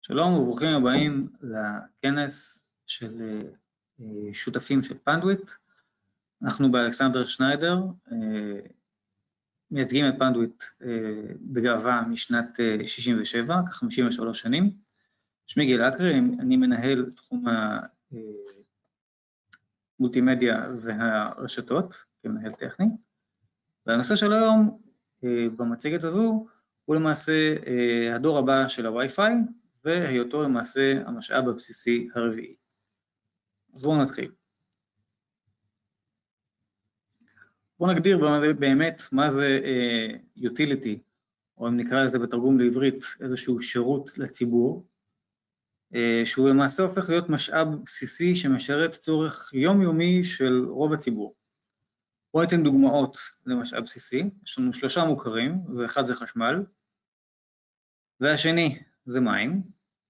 שלום וברוכים הבאים לכנס של שותפים של פנדוויט. אנחנו באלכסנדר שניידר, מייצגים את פנדוויט בגאווה משנת 67, כ-53 שנים. שמי גיל אקרי, אני מנהל תחום המולטימדיה והרשתות כמנהל טכני. והנושא של היום במצגת הזו הוא למעשה הדור הבא של הווי-פיי, והיותו למעשה המשאב הבסיסי הרביעי. אז בואו נתחיל. בואו נגדיר באמת מה זה utility, או אם נקרא לזה בתרגום לעברית, איזשהו שירות לציבור, שהוא למעשה הופך להיות משאב בסיסי שמשרת צורך יומיומי של רוב הציבור. בואו ניתן דוגמאות למשאב בסיסי. יש לנו 3 מוכרים, אחד זה חשמל, והשני זה מים,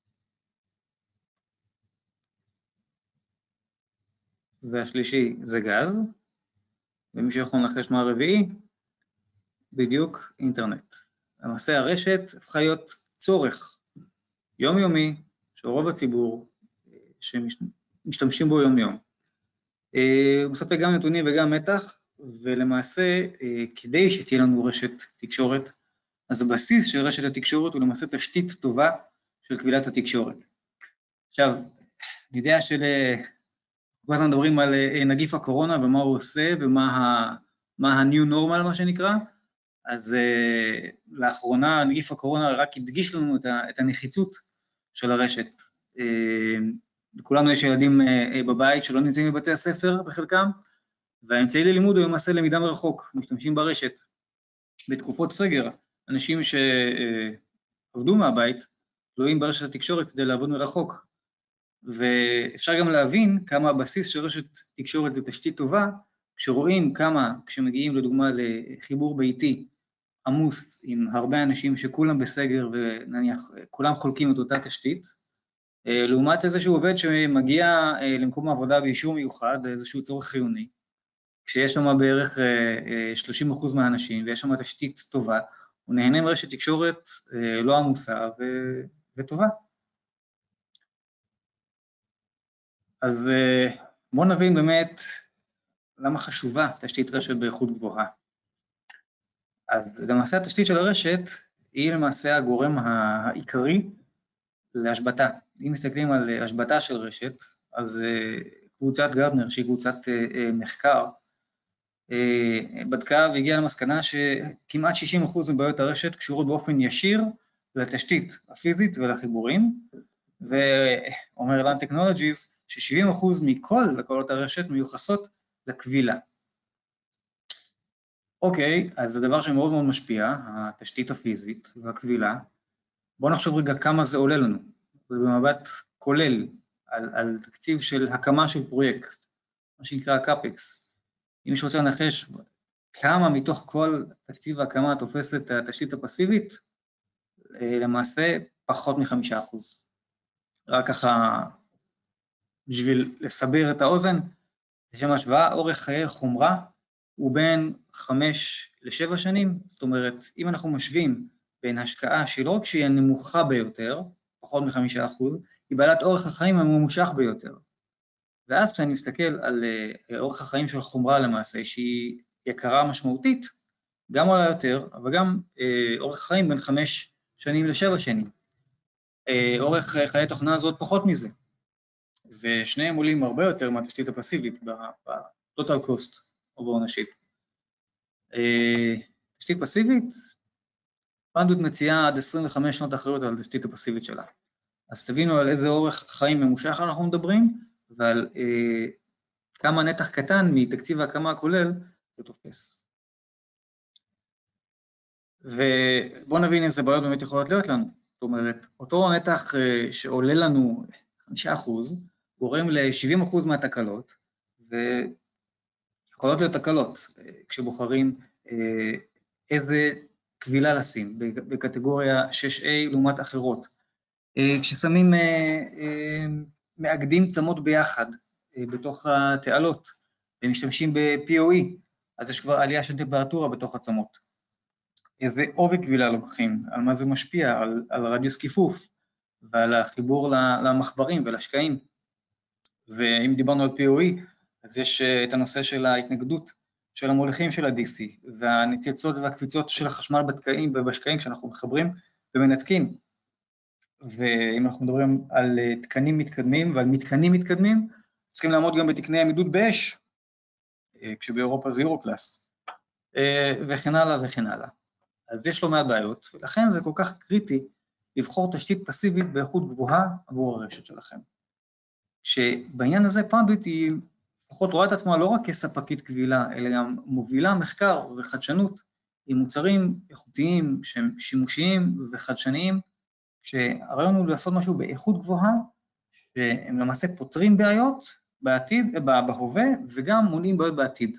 והשלישי זה גז, ומי שיכול לנחש מה הרביעי, בדיוק אינטרנט. למעשה הרשת הפכה להיות צורך יומיומי של רוב הציבור שמשתמשים בו יום-יום. הוא מספק גם נתונים וגם מתח, ולמעשה כדי שתהיה לנו רשת תקשורת, אז הבסיס של רשת התקשורת הוא למעשה תשתית טובה של קבילת התקשורת. עכשיו, אני יודע כל הזמן מדברים על נגיף הקורונה ומה הוא עושה ומה ה-new normal מה שנקרא, אז לאחרונה נגיף הקורונה רק הדגיש לנו את הנחיצות של הרשת. לכולנו יש ילדים בבית שלא נמצאים בבתי הספר בחלקם, והאמצעי ללימוד הוא למעשה למידה מרחוק, משתמשים ברשת. בתקופות סגר, אנשים שעבדו מהבית, תלויים ברשת התקשורת כדי לעבוד מרחוק. ואפשר גם להבין כמה הבסיס של רשת תקשורת זה תשתית טובה, כשרואים כמה, כשמגיעים לדוגמה לחיבור ביתי עמוס עם הרבה אנשים שכולם בסגר ונניח כולם חולקים את אותה תשתית, לעומת איזשהו עובד שמגיע למקום העבודה באישור מיוחד, איזשהו צורך חיוני, כשיש שם בערך 30% מהאנשים ויש שם תשתית טובה, הוא נהנה מרשת תקשורת לא עמוסה וטובה. אז בואו נבין באמת למה חשובה תשתית רשת באיכות גבוהה. אז למעשה התשתית של הרשת היא למעשה הגורם העיקרי להשבתה. אם מסתכלים על השבתה של רשת, אז קבוצת גרטנר, שהיא קבוצת מחקר, בדקה והגיעה למסקנה שכמעט 60% מבעיות הרשת קשורות באופן ישיר לתשתית הפיזית ולחיבורים, ואומר LAN Technologies, ש70% מכל לקולות הרשת מיוחסות לקבילה. אוקיי, אז זה דבר שמאוד מאוד משפיע, התשתית הפיזית והקבילה. בואו נחשוב רגע כמה זה עולה לנו, ובמבט כולל על תקציב של הקמה של פרויקט, מה שנקרא קאפקס. אם מישהו רוצה לנחש כמה מתוך כל תקציב ההקמה תופס את התשתית הפסיבית, למעשה פחות מ5%. רק ככה, בשביל לסבר את האוזן, לשם השוואה, אורך חיי חומרה הוא בין 5 ל7 שנים, זאת אומרת, אם אנחנו משווים בין השקעה שלא רק שהיא הנמוכה ביותר, פחות מ5%, היא בעלת אורך החיים הממושך ביותר. ואז כשאני מסתכל על אורך החיים של חומרה למעשה, שהיא יקרה משמעותית, גם עולה יותר, אבל גם אורך חיים בין 5 שנים ל7 שנים. אורך חיי תוכנה הזאת פחות מזה. ושניהם עולים הרבה יותר מהתשתית הפסיבית, ב-total cost of ownership. תשתית פסיבית, פנדוויט מציעה עד 25 שנות אחריות על התשתית הפסיבית שלה. אז תבינו על איזה אורך חיים ממושך אנחנו מדברים, ועל כמה נתח קטן מתקציב ההקמה הכולל זה תופס. ובואו נבין איזה בעיות באמת יכולות להיות לנו. זאת אומרת, אותו נתח שעולה לנו 5%, גורם ל-70% מהתקלות, ויכולות להיות תקלות, כשבוחרים איזה קבילה לשים בקטגוריה 6A לעומת אחרות. כששמים מאגדים צמות ביחד בתוך התעלות, ומשתמשים ב-POE, אז יש כבר עלייה של טמפרטורה בתוך הצמות. איזה עובי קבילה לוקחים, על מה זה משפיע, על רדיוס כיפוף, ועל החיבור למחברים ולשקעים. ואם דיברנו על POE, אז יש את הנושא של ההתנגדות של המוליכים של ה-DC, והניצוצות והקפיצות של החשמל בתקעים ובשקעים כשאנחנו מחברים ומנתקים. ואם אנחנו מדברים על תקנים מתקדמים ועל מתקנים מתקדמים, צריכים לעמוד גם בתקני עמידות באש, כשבאירופה זה אירו-קלאס, וכן הלאה וכן הלאה. אז יש לו מעט בעיות, ולכן זה כל כך קריטי לבחור תשתית פסיבית באיכות גבוהה עבור הרשת שלכם. שבעניין הזה פנדוויט היא לפחות רואה את עצמה לא רק כספקית קבילה, אלא גם מובילה מחקר וחדשנות עם מוצרים איכותיים שהם שימושיים וחדשניים, כשהרעיון הוא לעשות משהו באיכות גבוהה, שהם למעשה פותרים בעיות בעתיד, בהווה, וגם מונעים בעיות בעתיד.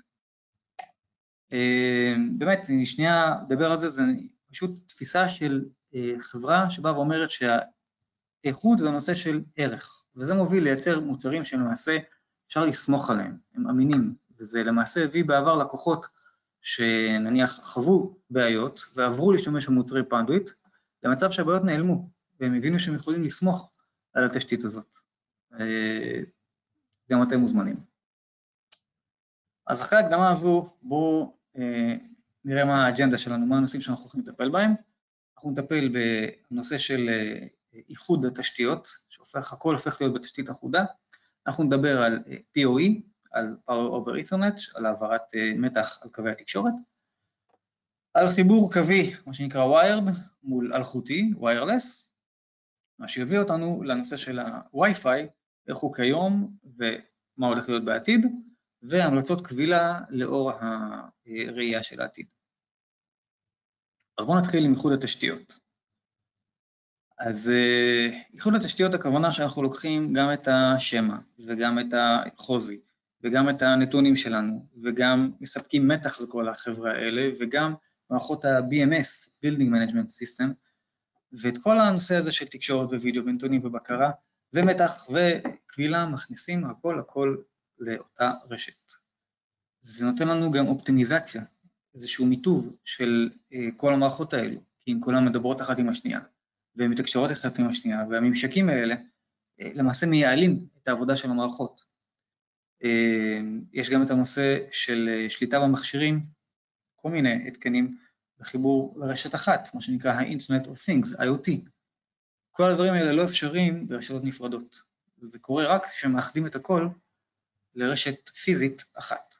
באמת, אני שנייה לדבר על זה, זה פשוט תפיסה של חברה שבאה ואומרת שהאיכות זה הנושא של ערך, וזה מוביל לייצר מוצרים שלמעשה אפשר לסמוך עליהם, הם אמינים, וזה למעשה הביא בעבר לקוחות שנניח חוו בעיות ועברו להשתמש במוצרי פנדוויט, למצב שהבעיות נעלמו, והם הבינו שהם יכולים לסמוך על התשתית הזאת. גם אתם מוזמנים. אז אחרי ההקדמה הזו, בואו נראה מה האג'נדה שלנו, מה הנושאים שאנחנו הולכים לטפל בהם. אנחנו נטפל בנושא של איחוד התשתיות, הכל הופך להיות בתשתית אחודה. אנחנו נדבר על POE, על Power over Ethernet, על העברת מתח על קווי התקשורת, על חיבור קווי, מה שנקרא wired, מול אלחוטי, wireless, מה שיביא אותנו לנושא של ה-Wi-Fi, איך הוא כיום ומה הולך להיות בעתיד, והמלצות קבילה לאור הראייה של העתיד. אז בואו נתחיל עם איחוד התשתיות. אז איחוד התשתיות, הכוונה שאנחנו לוקחים גם את השמה, וגם את החוזי, וגם את הנתונים שלנו, וגם מספקים מתח לכל החברה האלה, וגם מערכות ה-BMS, Building Management System, ואת כל הנושא הזה של תקשורת ווידאו ונתונים ובקרה, ומתח וקבילה מכניסים הכל לאותה רשת. זה נותן לנו גם אופטימיזציה, איזשהו מיטוב של כל המערכות האלו, כי אם כולן מדברות אחת עם השנייה, והן מתקשרות אחת עם השנייה, והממשקים האלה למעשה מייעלים את העבודה של המערכות. יש גם את הנושא של שליטה במכשירים, כל מיני התקנים בחיבור לרשת אחת, מה שנקרא ה-Internet of Things, IoT. כל הדברים האלה לא אפשריים ברשתות נפרדות. זה קורה רק כשמאחדים את הכל לרשת פיזית אחת.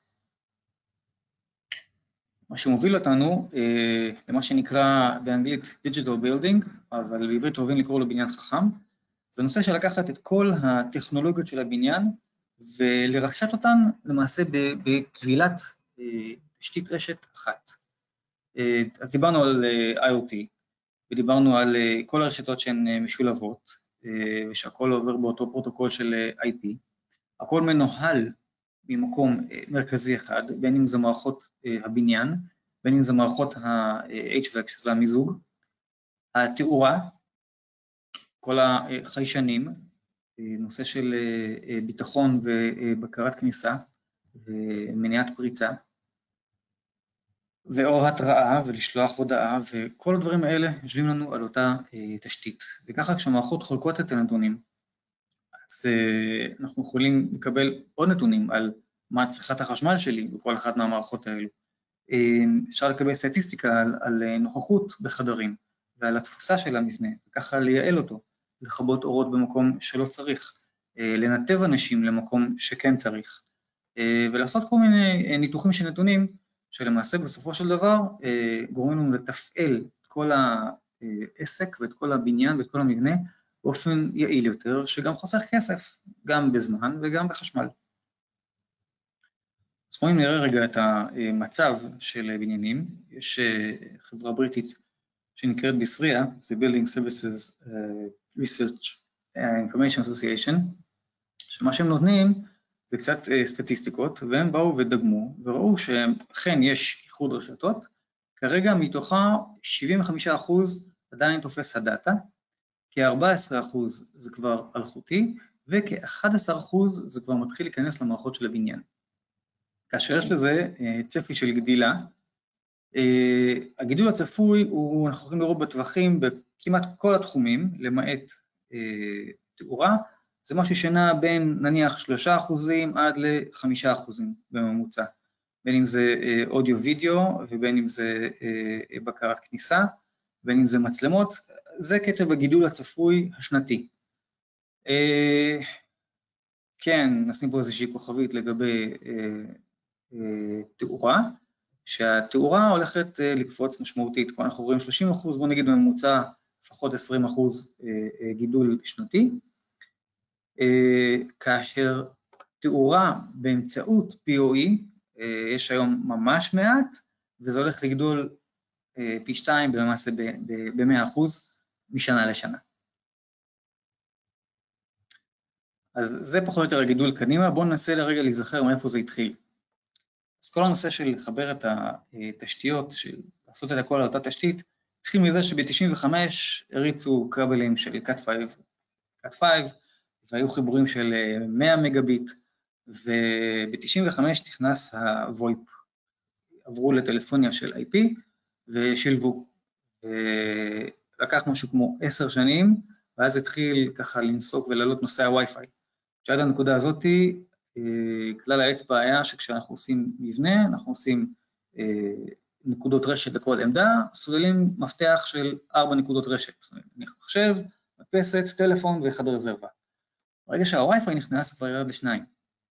מה שמוביל אותנו למה שנקרא באנגלית Digital Building, אבל בעברית אוהבים לקרוא לו בניין חכם, זה נושא של לקחת את כל הטכנולוגיות של הבניין, ולרשת אותן למעשה בכבילת תשתית רשת אחת. אז דיברנו על IoT, ודיברנו על כל הרשתות שהן משולבות, ושהכל עובר באותו פרוטוקול של IP. הכל מנוהל ממקום מרכזי אחד, בין אם זה מערכות הבניין, בין אם זה מערכות ה-HVAC, שזה המיזוג, התאורה, כל החיישנים, נושא של ביטחון ובקרת כניסה ומניעת פריצה, ואור התראה ולשלוח הודעה, וכל הדברים האלה יושבים לנו על אותה תשתית. וככה כשמערכות חולקות את הנתונים, אז אנחנו יכולים לקבל עוד נתונים על מה צריכת החשמל שלי בכל אחת מהמערכות האלו. אפשר לקבל סטטיסטיקה על נוכחות בחדרים ועל התפוסה של המבנה, וככה לייעל אותו, לכבות אורות במקום שלא צריך, לנתב אנשים למקום שכן צריך, ולעשות כל מיני ניתוחים של נתונים, שלמעשה בסופו של דבר גורמים לנו לתפעל את כל העסק ואת כל הבניין ואת כל המבנה, באופן יעיל יותר, שגם חוסך כסף, גם בזמן וגם בחשמל. אז בואו נראה רגע את המצב של בניינים. יש חברה בריטית שנקראת ביסריה, זה Building Services Research Information Association, שמה שהם נותנים זה קצת סטטיסטיקות, והם באו ודגמו, וראו שאכן יש איחוד רשתות, כרגע מתוכה 75% עדיין תופס הדאטה, כ-14% זה כבר אלחוטי, וכ-11% זה כבר מתחיל להיכנס למערכות של הבניין. כאשר יש לזה צפי של גדילה, הגידול הצפוי אנחנו יכולים לראות בטווחים בכמעט כל התחומים, למעט תאורה, זה משהו שנע בין נניח 3% עד ל5% בממוצע, בין אם זה אודיו-וידאו ובין אם זה בקרת כניסה, בין אם זה מצלמות, זה קצב הגידול הצפוי השנתי. כן, נשים פה איזושהי כוכבית לגבי תאורה, שהתאורה הולכת לקפוץ משמעותית, פה אנחנו רואים 30%, בוא נגיד בממוצע לפחות 20% גידול שנתי, כאשר תאורה באמצעות PoE, יש היום ממש מעט, וזה הולך לגדול פי 2 במעשה ב-100% משנה לשנה. אז זה פחות או יותר הגידול קדימה, בואו ננסה לרגע להיזכר מאיפה זה התחיל. אז כל הנושא של לחבר את התשתיות, של לעשות את הכל על אותה תשתית, התחיל מזה שב-95 הריצו כבלים של Cat5, והיו חיבורים של 100 מגביט, וב-95 נכנס ה-VoIP, עברו לטלפוניה של IP ושילבו. לקח משהו כמו 10 שנים, ואז התחיל ככה לנסוק ולעלות נושא הווי-פיי. שעד הנקודה הזאת, כלל האצבע היה שכשאנחנו עושים מבנה, אנחנו עושים נקודות רשת לכל עמדה, סוללים מפתח של 4 נקודות רשת. זאת אומרת, מחשב, מדפסת, טלפון וחדר רזרבה. ברגע שהווי-פיי נכנס, כבר ירד לשניים.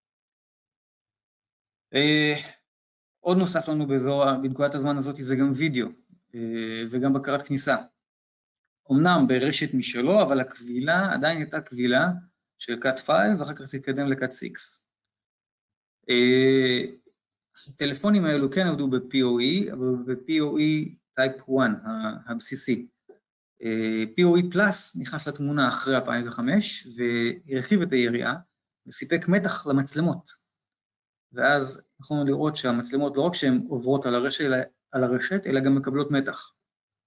עוד נוסף לנו בנקודת הזמן הזאת זה גם וידאו, וגם בקרת כניסה. אמנם ברשת משלו, אבל הקבילה עדיין הייתה קבילה של Cat5, ואחר כך זה התקדם ל-Cat 6. הטלפונים האלו כן עבדו ב-PoE, אבל ב-PoE Type 1, הבסיסי. PoE Plus נכנס לתמונה אחרי 2005, והרחיב את היריעה, וסיפק מתח למצלמות. ואז יכולנו לראות שהמצלמות לא רק שהן עוברות על הרשת, אלא גם מקבלות מתח.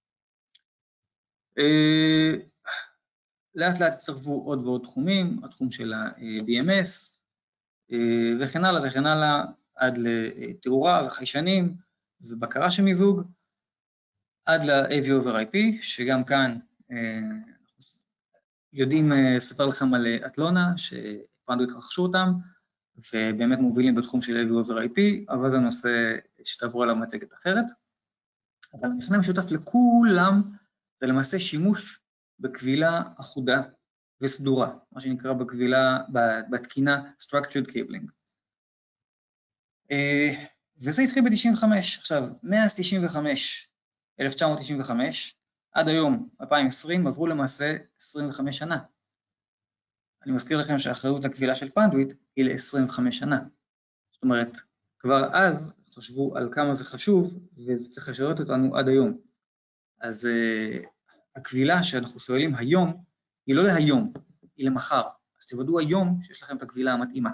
לאט לאט הצטרפו עוד ועוד תחומים, התחום של ה-BMS, וכן הלאה וכן הלאה, עד לתאורה וחיישנים ובקרה של מיזוג, עד ל-AV over IP, שגם כאן יודעים לספר לכם על אטלונה, שפנדוויט רכשו אותם, ובאמת מובילים בתחום של AV over IP, אבל זה נושא שתעברו עליו מצגת אחרת. אבל המכנה משותף לכולם, זה למעשה שימוש בקבילה אחודה וסדורה, מה שנקרא בקבילה, בתקינה Structured Cabling. וזה התחיל ב-95, עכשיו, מאז 1995, עד היום, 2020, עברו למעשה 25 שנה. אני מזכיר לכם שהאחריות הקבילה של פנדוויט היא ל-25 שנה. זאת אומרת, כבר אז חשבו על כמה זה חשוב, וזה צריך לשרת אותנו עד היום. אז הקבילה שאנחנו סוללים היום, היא לא להיום, היא למחר. אז תוודאו היום שיש לכם את הקבילה המתאימה.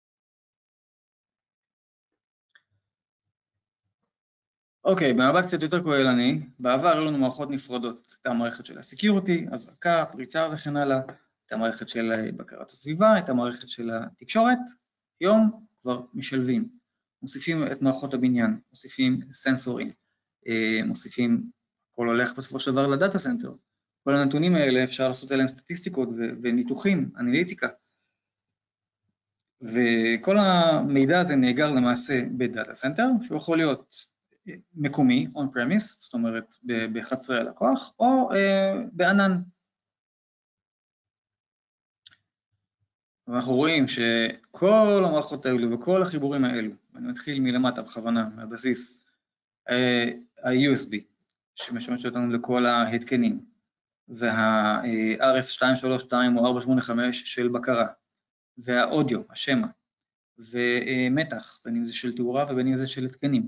אוקיי, במבט קצת יותר כוללני, בעבר היו לנו מערכות נפרדות. הייתה המערכת של הסקיוריטי, הזרקה, פריצה וכן הלאה, הייתה המערכת של בקרת הסביבה, הייתה המערכת של התקשורת. היום כבר משלבים, מוסיפים את מערכות הבניין, מוסיפים סנסורים, מוסיפים, הכל הולך בסופו של דבר לדאטה סנטר. כל הנתונים האלה אפשר לעשות עליהם סטטיסטיקות וניתוחים, אנליטיקה. וכל המידע הזה נאגר למעשה בדאטה סנטר, שהוא יכול להיות מקומי, on premise, זאת אומרת בחצרי הלקוח, או בענן. ואנחנו רואים שכל המערכות האלו וכל החיבורים האלו, אני מתחיל מלמטה בכוונה, מהבסיס, ה-USB, שמשמש אותנו לכל ההתקנים, וה-RS232 או 485 של בקרה, והאודיו, השמה, ומתח, בין אם זה של תאורה ובין אם זה של התקנים,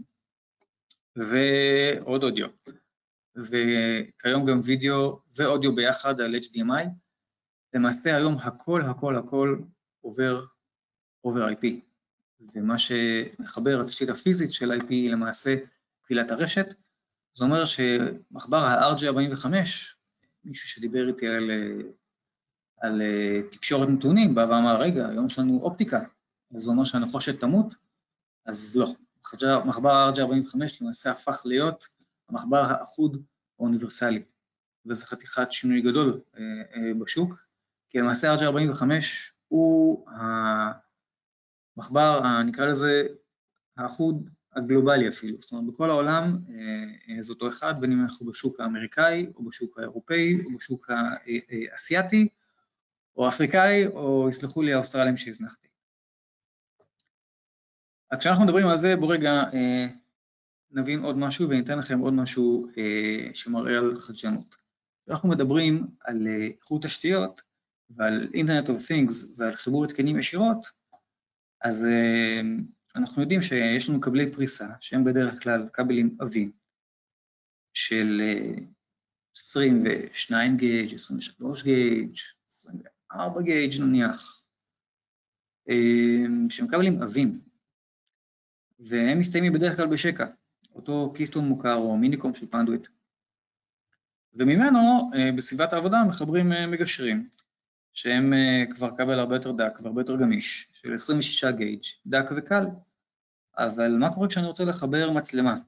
ועוד אודיו, וכיום גם וידאו ואודיו ביחד על HDMI, למעשה היום הכל עובר IP, ומה שמחבר התשתית הפיזית של IP היא למעשה קבילת הרשת. זה אומר שמחבר ה-RJ45, מישהו שדיבר איתי על תקשורת נתונים, בא ואמר, רגע, היום יש לנו אופטיקה, אז זה אומר שהנחושת תמות, אז לא. מחבר ה-RJ45 למעשה הפך להיות המחבר האחוד האוניברסלי, וזה חתיכת שינוי גדול בשוק, כי למעשה RJ45 הוא המחבר, נקרא לזה, האחוד הגלובלי אפילו. זאת אומרת, בכל העולם זה אותו אחד, בין אם אנחנו בשוק האמריקאי, או בשוק האירופאי, או בשוק האסייתי, או אפריקאי, או יסלחו לי האוסטרלים שהזנחתי. אז כשאנחנו מדברים על זה, בואו רגע נבין עוד משהו וניתן לכם עוד משהו שמראה על חדשנות. כשאנחנו מדברים על איכות תשתיות ועל Internet of Things ועל חיבור התקנים ישירות, אז אנחנו יודעים שיש לנו כבלי פריסה, שהם בדרך כלל כבלים עבים, של 22 גייג', 23 גייג', 24 גייג' נניח, שהם כבלים עבים, והם מסתיימים בדרך כלל בשקע, אותו קיסטון מוכר או מיניקום של פנדוויט. וממנו בסביבת העבודה מחברים מגשרים, שהם כבר כבל הרבה יותר דק והרבה יותר גמיש, של 26 גייג', דק וקל. אבל מה קורה כשאני רוצה לחבר מצלמה,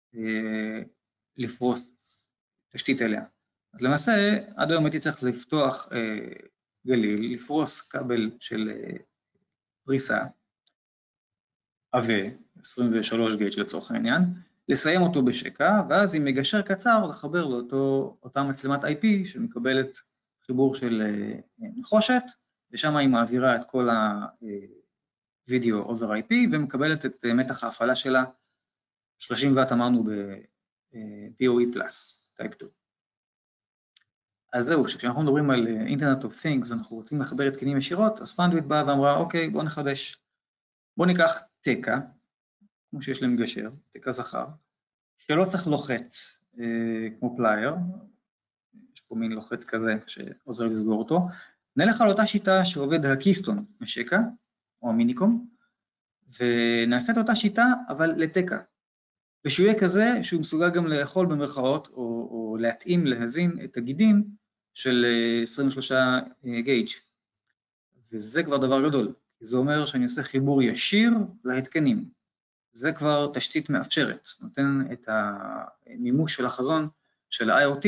לפרוס תשתית אליה? אז למעשה, עד היום הייתי צריך לפתוח גליל, לפרוס כבל של פריסה, עבה, 23 גייג' לצורך העניין, לסיים אותו בשקע, ואז עם מגשר קצר לחבר לאותה מצלמת IP שמקבלת חיבור של נחושת, ושם היא מעבירה את כל הווידאו over IP ומקבלת את מתח ההפעלה שלה, 30 ואט אמרנו ב-PoE Plus, Type 2. אז זהו, כשאנחנו מדברים על Internet of Things, אנחנו רוצים לחבר התקנים ישירות, אז פנדוויט באה ואמרה, אוקיי, בואו נחדש. בואו ניקח תקע, כמו שיש למגשר, תקע זכר, שלא צריך לוחץ כמו פלייר, יש פה מין לוחץ כזה שעוזר לסגור אותו, נלך על אותה שיטה שעובד הקיסטון משקע, או המיניקום, ונעשה את אותה שיטה, אבל לתקע. ושהוא יהיה כזה שהוא מסוגל גם לאכול במרכאות, או להתאים, להזין את הגידים של 23 גייג'. וזה כבר דבר גדול. זה אומר שאני עושה חיבור ישיר להתקנים. זה כבר תשתית מאפשרת, נותן את המימוש של החזון של ה-IoT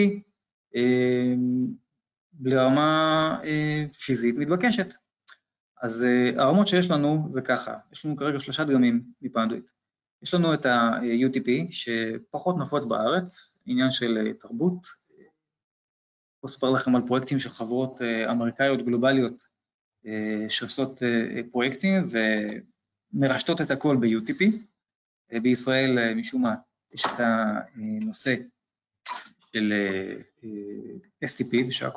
ברמה פיזית מתבקשת. אז הרמות שיש לנו זה ככה, יש לנו כרגע 3 דגמים מפנדוויט. יש לנו את ה-UTP שפחות נפוץ בארץ, עניין של תרבות. פה אספר לכם על פרויקטים של חברות אמריקאיות גלובליות שעושות פרויקטים ומרשתות את הכל ב-UTP. בישראל משום מה יש את הנושא של STP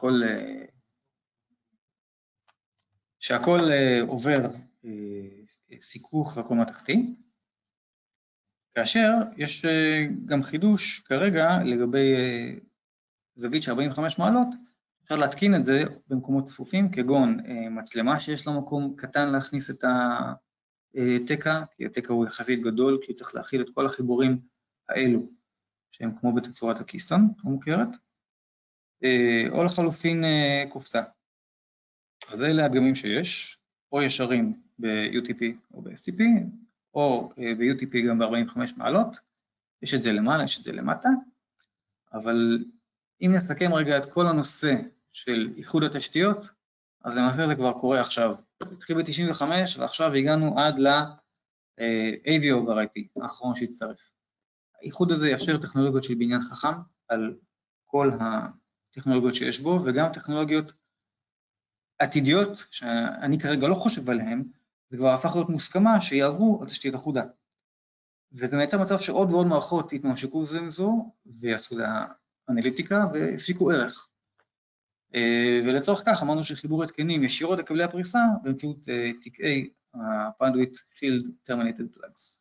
ושהכל עובר סיכוך והכל מתחתי, כאשר יש גם חידוש כרגע לגבי זווית של 45 מעלות, אפשר להתקין את זה במקומות צפופים, כגון מצלמה שיש לה מקום קטן להכניס את התקע, כי התקע הוא יחסית גדול, כי צריך להכיל את כל החיבורים האלו, שהם כמו בתצורת הקיסטון המוכרת, או לחלופין קופסה. אז אלה הדגמים שיש, או ישרים ב-UTP או ב-STP, או ב-UTP גם ב-45 מעלות, יש את זה למעלה, יש את זה למטה, אבל אם נסכם רגע את כל הנושא של איחוד התשתיות, אז למעשה זה כבר קורה עכשיו. התחיל ב-95 ועכשיו הגענו עד ל-AV over IP, האחרון שהצטרף. האיחוד הזה יאפשר טכנולוגיות של בניין חכם על כל הטכנולוגיות שיש בו, וגם טכנולוגיות עתידיות שאני כרגע לא חושב עליהן, זה כבר הפך להיות מוסכמה שיעברו על תשתית אחודה. וזה מייצר מצב שעוד ועוד מערכות יתממשקו זו עם זו, ויעשו לה אנליטיקה והפיקו ערך. ולצורך כך אמרנו שחיבור התקנים ישירות לכבלי הפריסה באמצעות תקעי הפנדוויט Field Terminated Plugs.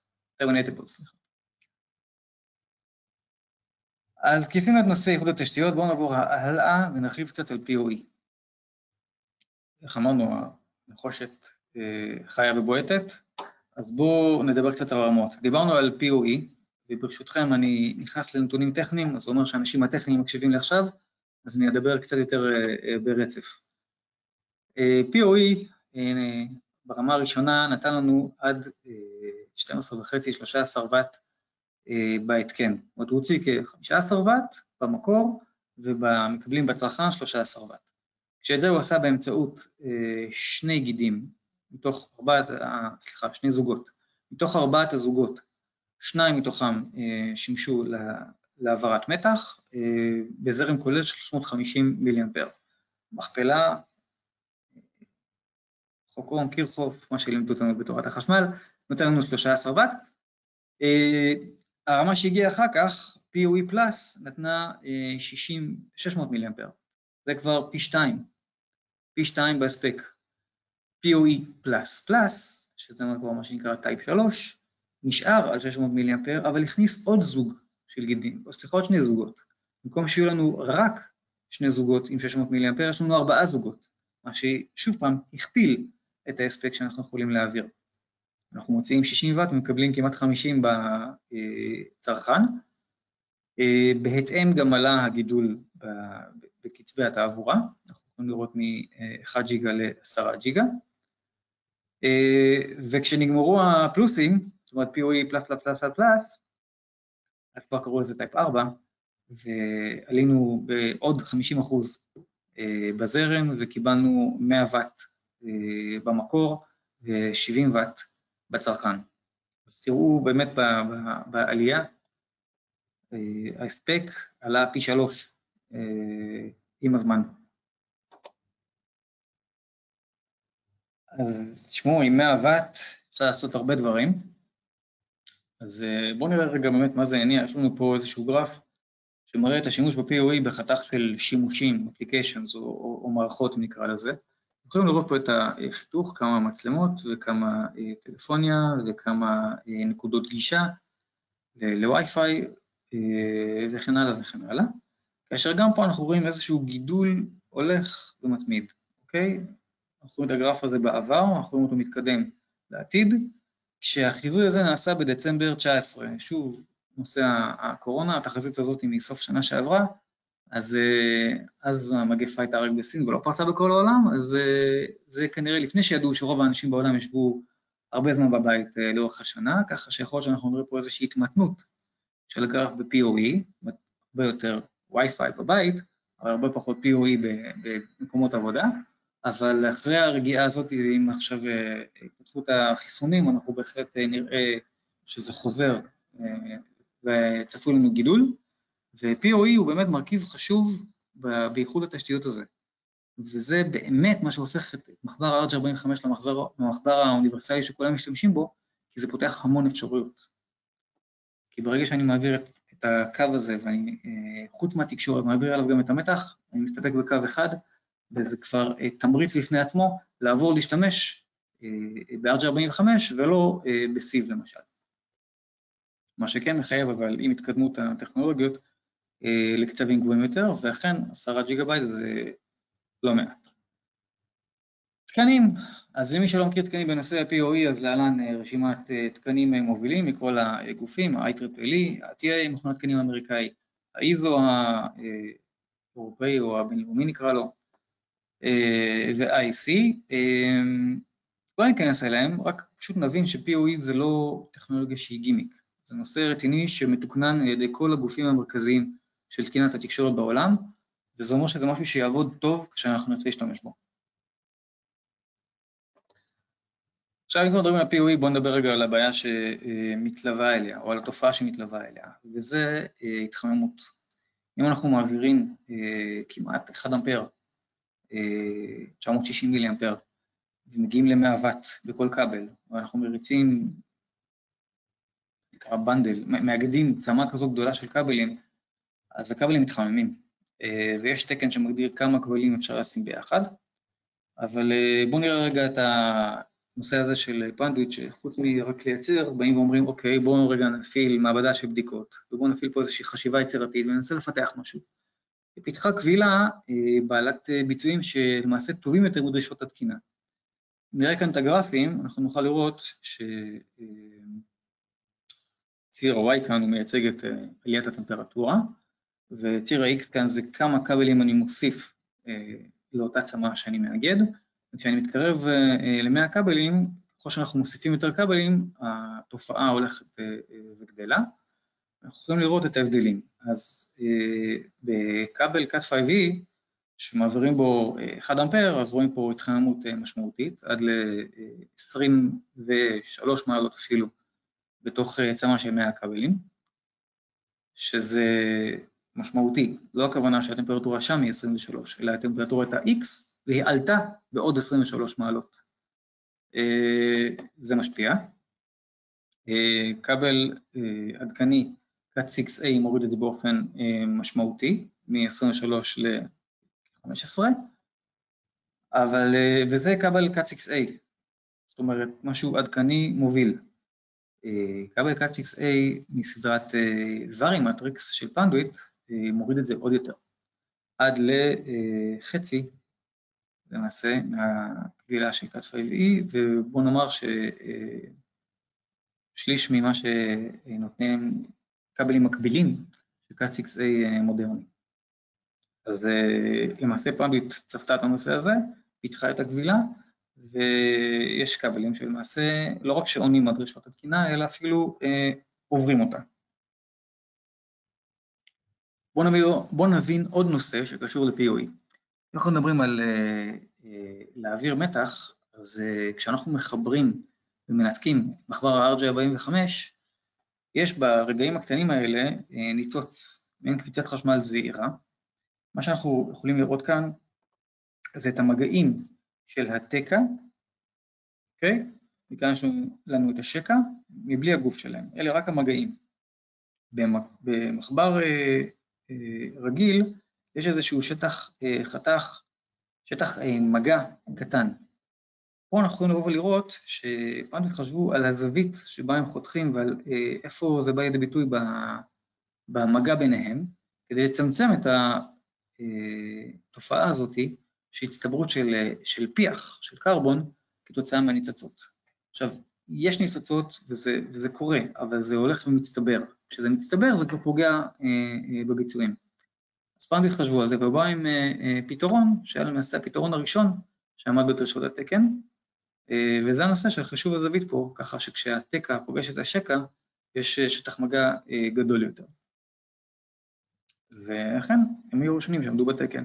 אז כיסינו את נושא איחוד התשתיות, בואו נעבור הלאה ונרחיב קצת על PoE. איך אמרנו, הנחושת חיה ובועטת, אז בואו נדבר קצת על הרמות. דיברנו על PoE, וברשותכם אני נכנס לנתונים טכניים, אז זה אומר שאנשים הטכניים מקשיבים לי עכשיו, אז אני אדבר קצת יותר ברצף. PoE ברמה הראשונה נתן לנו עד 12.5-13 ואט בהתקן. זאת אומרת, הוא הוציא כ-15 ואט במקור, ומקבלים בצרכן 13 ואט. כשאת זה הוא עשה באמצעות שני גידים, שני זוגות. מתוך 4 הזוגות, 2 מתוכם שימשו להעברת מתח, בזרם כולל של 350 מיליאמפר. מכפלה, חוק אום, קירחוף, מה שלימדו אותנו בתורת החשמל, נותן לנו 13 ואט. הרמה שהגיעה אחר כך, PoE פלאס, נתנה 600 מיליאמפר. זה כבר פי 2 בהספק. PoE פלאס פלאס, שזה כבר מה שנקרא טייפ 3, נשאר על 600 מיליאמפר, אבל הכניס עוד זוג של גידים, עוד 2 זוגות. במקום שיהיו לנו רק 2 זוגות עם 600 מיליאמפר, יש לנו 4 זוגות, מה ששוב פעם הכפיל את ההספק שאנחנו יכולים להעביר. אנחנו מוציאים 60 ואט ומקבלים כמעט 50 בצרכן. בהתאם גם עלה הגידול בקצבי התעבורה, אנחנו יכולים לראות מ-1 ג'יגה ל-10 ג'יגה. וכשנגמרו הפלוסים, זאת אומרת PoE פלאס פלאס פלאס פלאס, אז כבר קראו לזה טייפ 4, ועלינו בעוד 50% בזרם, וקיבלנו 100 ואט במקור ו70 ואט בצרכן. אז תראו באמת בעלייה, ההספק עלה פי 3 עם הזמן. אז תשמעו, עם 100 ואט אפשר לעשות הרבה דברים. אז בואו נראה רגע באמת מה זה הניע. יש לנו פה איזשהו גרף שמראה את השימוש ב-PoE בחתך של שימושים, applications או מערכות נקרא לזה. יכולים לראות פה את החיתוך, כמה מצלמות וכמה טלפוניה וכמה נקודות גישה לווי-פיי וכן הלאה וכן הלאה. כאשר גם פה אנחנו רואים איזשהו גידול הולך ומתמיד, אוקיי? אנחנו רואים את הגרף הזה בעבר, אנחנו רואים אותו מתקדם לעתיד, כשהחיזוי הזה נעשה בדצמבר 19, שוב, נושא הקורונה, התחזית הזאת היא מסוף שנה שעברה, אז המגפה הייתה רק בסין ולא פרצה בכל העולם, אז זה כנראה לפני שידעו שרוב האנשים בעולם ישבו הרבה זמן בבית לאורך השנה, ככה שיכול להיות שאנחנו נראה פה איזושהי התמתנות של הגרף ב-PoE, הרבה יותר Wi-Fi בבית, אבל הרבה פחות PoE במקומות עבודה, אבל אחרי הרגיעה הזאת, אם עכשיו התפתחות החיסונים, אנחנו בהחלט נראה שזה חוזר וצפוי לנו גידול, ו-PoE הוא באמת מרכיב חשוב בייחוד התשתיות הזה, וזה באמת מה שהופך את מחבר RJ45 למחבר האוניברסלי שכולם משתמשים בו, כי זה פותח המון אפשרויות. כי ברגע שאני מעביר את הקו הזה, ואני חוץ מהתקשורת מעביר עליו גם את המתח, אני מסתפק בקו אחד, וזה כבר תמריץ בפני עצמו לעבור להשתמש ב-RJ45 ולא בסיב למשל. מה שכן מחייב אבל עם התקדמות הטכנולוגיות לקצבים גבוהים יותר, ואכן 10 ג'יגה בייט זה לא מעט. תקנים, אז למי שלא מכיר תקנים בנושא ה-PoE, אז להלן רשימת תקנים מובילים מכל הגופים, ה-IEEE, ה-TA, מכון התקנים האמריקאי, ה-ISO האירופאי או הבינלאומי נקרא לו, ו-IC. לא ניכנס אליהם, רק פשוט נבין ש-PoE זה לא טכנולוגיה שהיא גימיק, זה נושא רציני שמתוקנן על ידי כל הגופים המרכזיים של תקינת התקשורת בעולם, וזה אומר שזה משהו שיעבוד טוב כשאנחנו נרצה להשתמש בו. עכשיו, אם כבר מדברים על PoE, בואו נדבר רגע על הבעיה שמתלווה אליה, או על התופעה שמתלווה אליה, וזה התחממות. אם אנחנו מעבירים כמעט 1 אמפר, 960 מילי אמפר, ומגיעים ל-100 ואט בכל כבל, ואנחנו מריצים, נקרא בנדל, מאגדים צמא כזו גדולה של כבלים, אז הכבלים מתחממים, ויש תקן שמגדיר כמה כבלים אפשר לשים ביחד, אבל בואו נראה רגע את הנושא הזה של פנדוויץ' שחוץ מרק לייצר, באים ואומרים, אוקיי, בואו רגע נפעיל מעבדה של בדיקות, ובואו נפעיל פה איזושהי חשיבה יצירתית, וננסה לפתח משהו. פיתחה קבילה בעלת ביצועים שלמעשה טובים יותר בדרישות התקינה. נראה כאן את הגרפים, אנחנו נוכל לראות ציר ה-Y כאן הוא מייצג את עליית הטמפרטורה, וציר ה-X כאן זה כמה כבלים אני מוסיף לאותה צמא שאני מאגד, וכשאני מתקרב ל-100 כבלים, ככל שאנחנו מוסיפים יותר כבלים, התופעה הולכת וגדלה. אנחנו יכולים לראות את ההבדלים. אז בכבל Cat5e, שמעבירים בו 1 אמפר, אז רואים פה התחממות משמעותית, עד ל-23 מעלות אפילו, בתוך צמא של 100 כבלים, שזה משמעותי. לא הכוונה שהטמפרטורה שם היא 23, אלא הטמפרטורת ה-X, והיא עלתה בעוד 23 מעלות. זה משפיע. כבל עדכני, CAT6A, מוריד את זה באופן משמעותי, מ-23 ל-15, וזה כבל CAT6A, זאת אומרת, משהו עדכני מוביל. כבל CAT6A מסדרת Varimatrix של פנדוויט, מוריד את זה עוד יותר, עד לחצי, למעשה, מהקבילה של CAT5E, ובוא נאמר ששליש ממה שנותנים כבלים מקבילים של CAT6A מודרני. אז למעשה פנדוויט צפתה את הנושא הזה, פיתחה את הקבילה, ויש כבלים שלמעשה לא רק שעונים על דרישות התקינה, אלא אפילו עוברים אותה. בואו נבין עוד נושא שקשור ל-PoE. אנחנו מדברים על להעביר מתח, אז כשאנחנו מחברים ומנתקים מחבר ה-RJ45, יש ברגעים הקטנים האלה ניצוץ, מעין קפיצת חשמל זעירה. מה שאנחנו יכולים לראות כאן, זה את המגעים של התקע, אוקיי? וכאן יש לנו את השקע, מבלי הגוף שלהם, אלה רק המגעים. במחבר רגיל, יש איזשהו שטח חתך, שטח מגע קטן. פה אנחנו יכולים לבוא ולראות שפנדוויט חשבו על הזווית שבה הם חותכים ועל איפה זה בא לידי ביטוי במגע ביניהם, כדי לצמצם את התופעה הזאת של הצטברות של פיח, של קרבון, כתוצאה מהניצוצות. עכשיו, יש ניצוצות וזה קורה, אבל זה הולך ומצטבר. כשזה מצטבר זה כבר פוגע בביצועים. אז פנדוויט חשבו על זה ובאו עם פתרון, שהיה למעשה הפתרון הראשון שעמד בדרישות התקן, וזה הנושא של חישוב הזווית פה, ככה שכשהתקע פוגש את השקע, יש שטח מגע גדול יותר. ואכן, הם היו ראשונים שעמדו בתקן.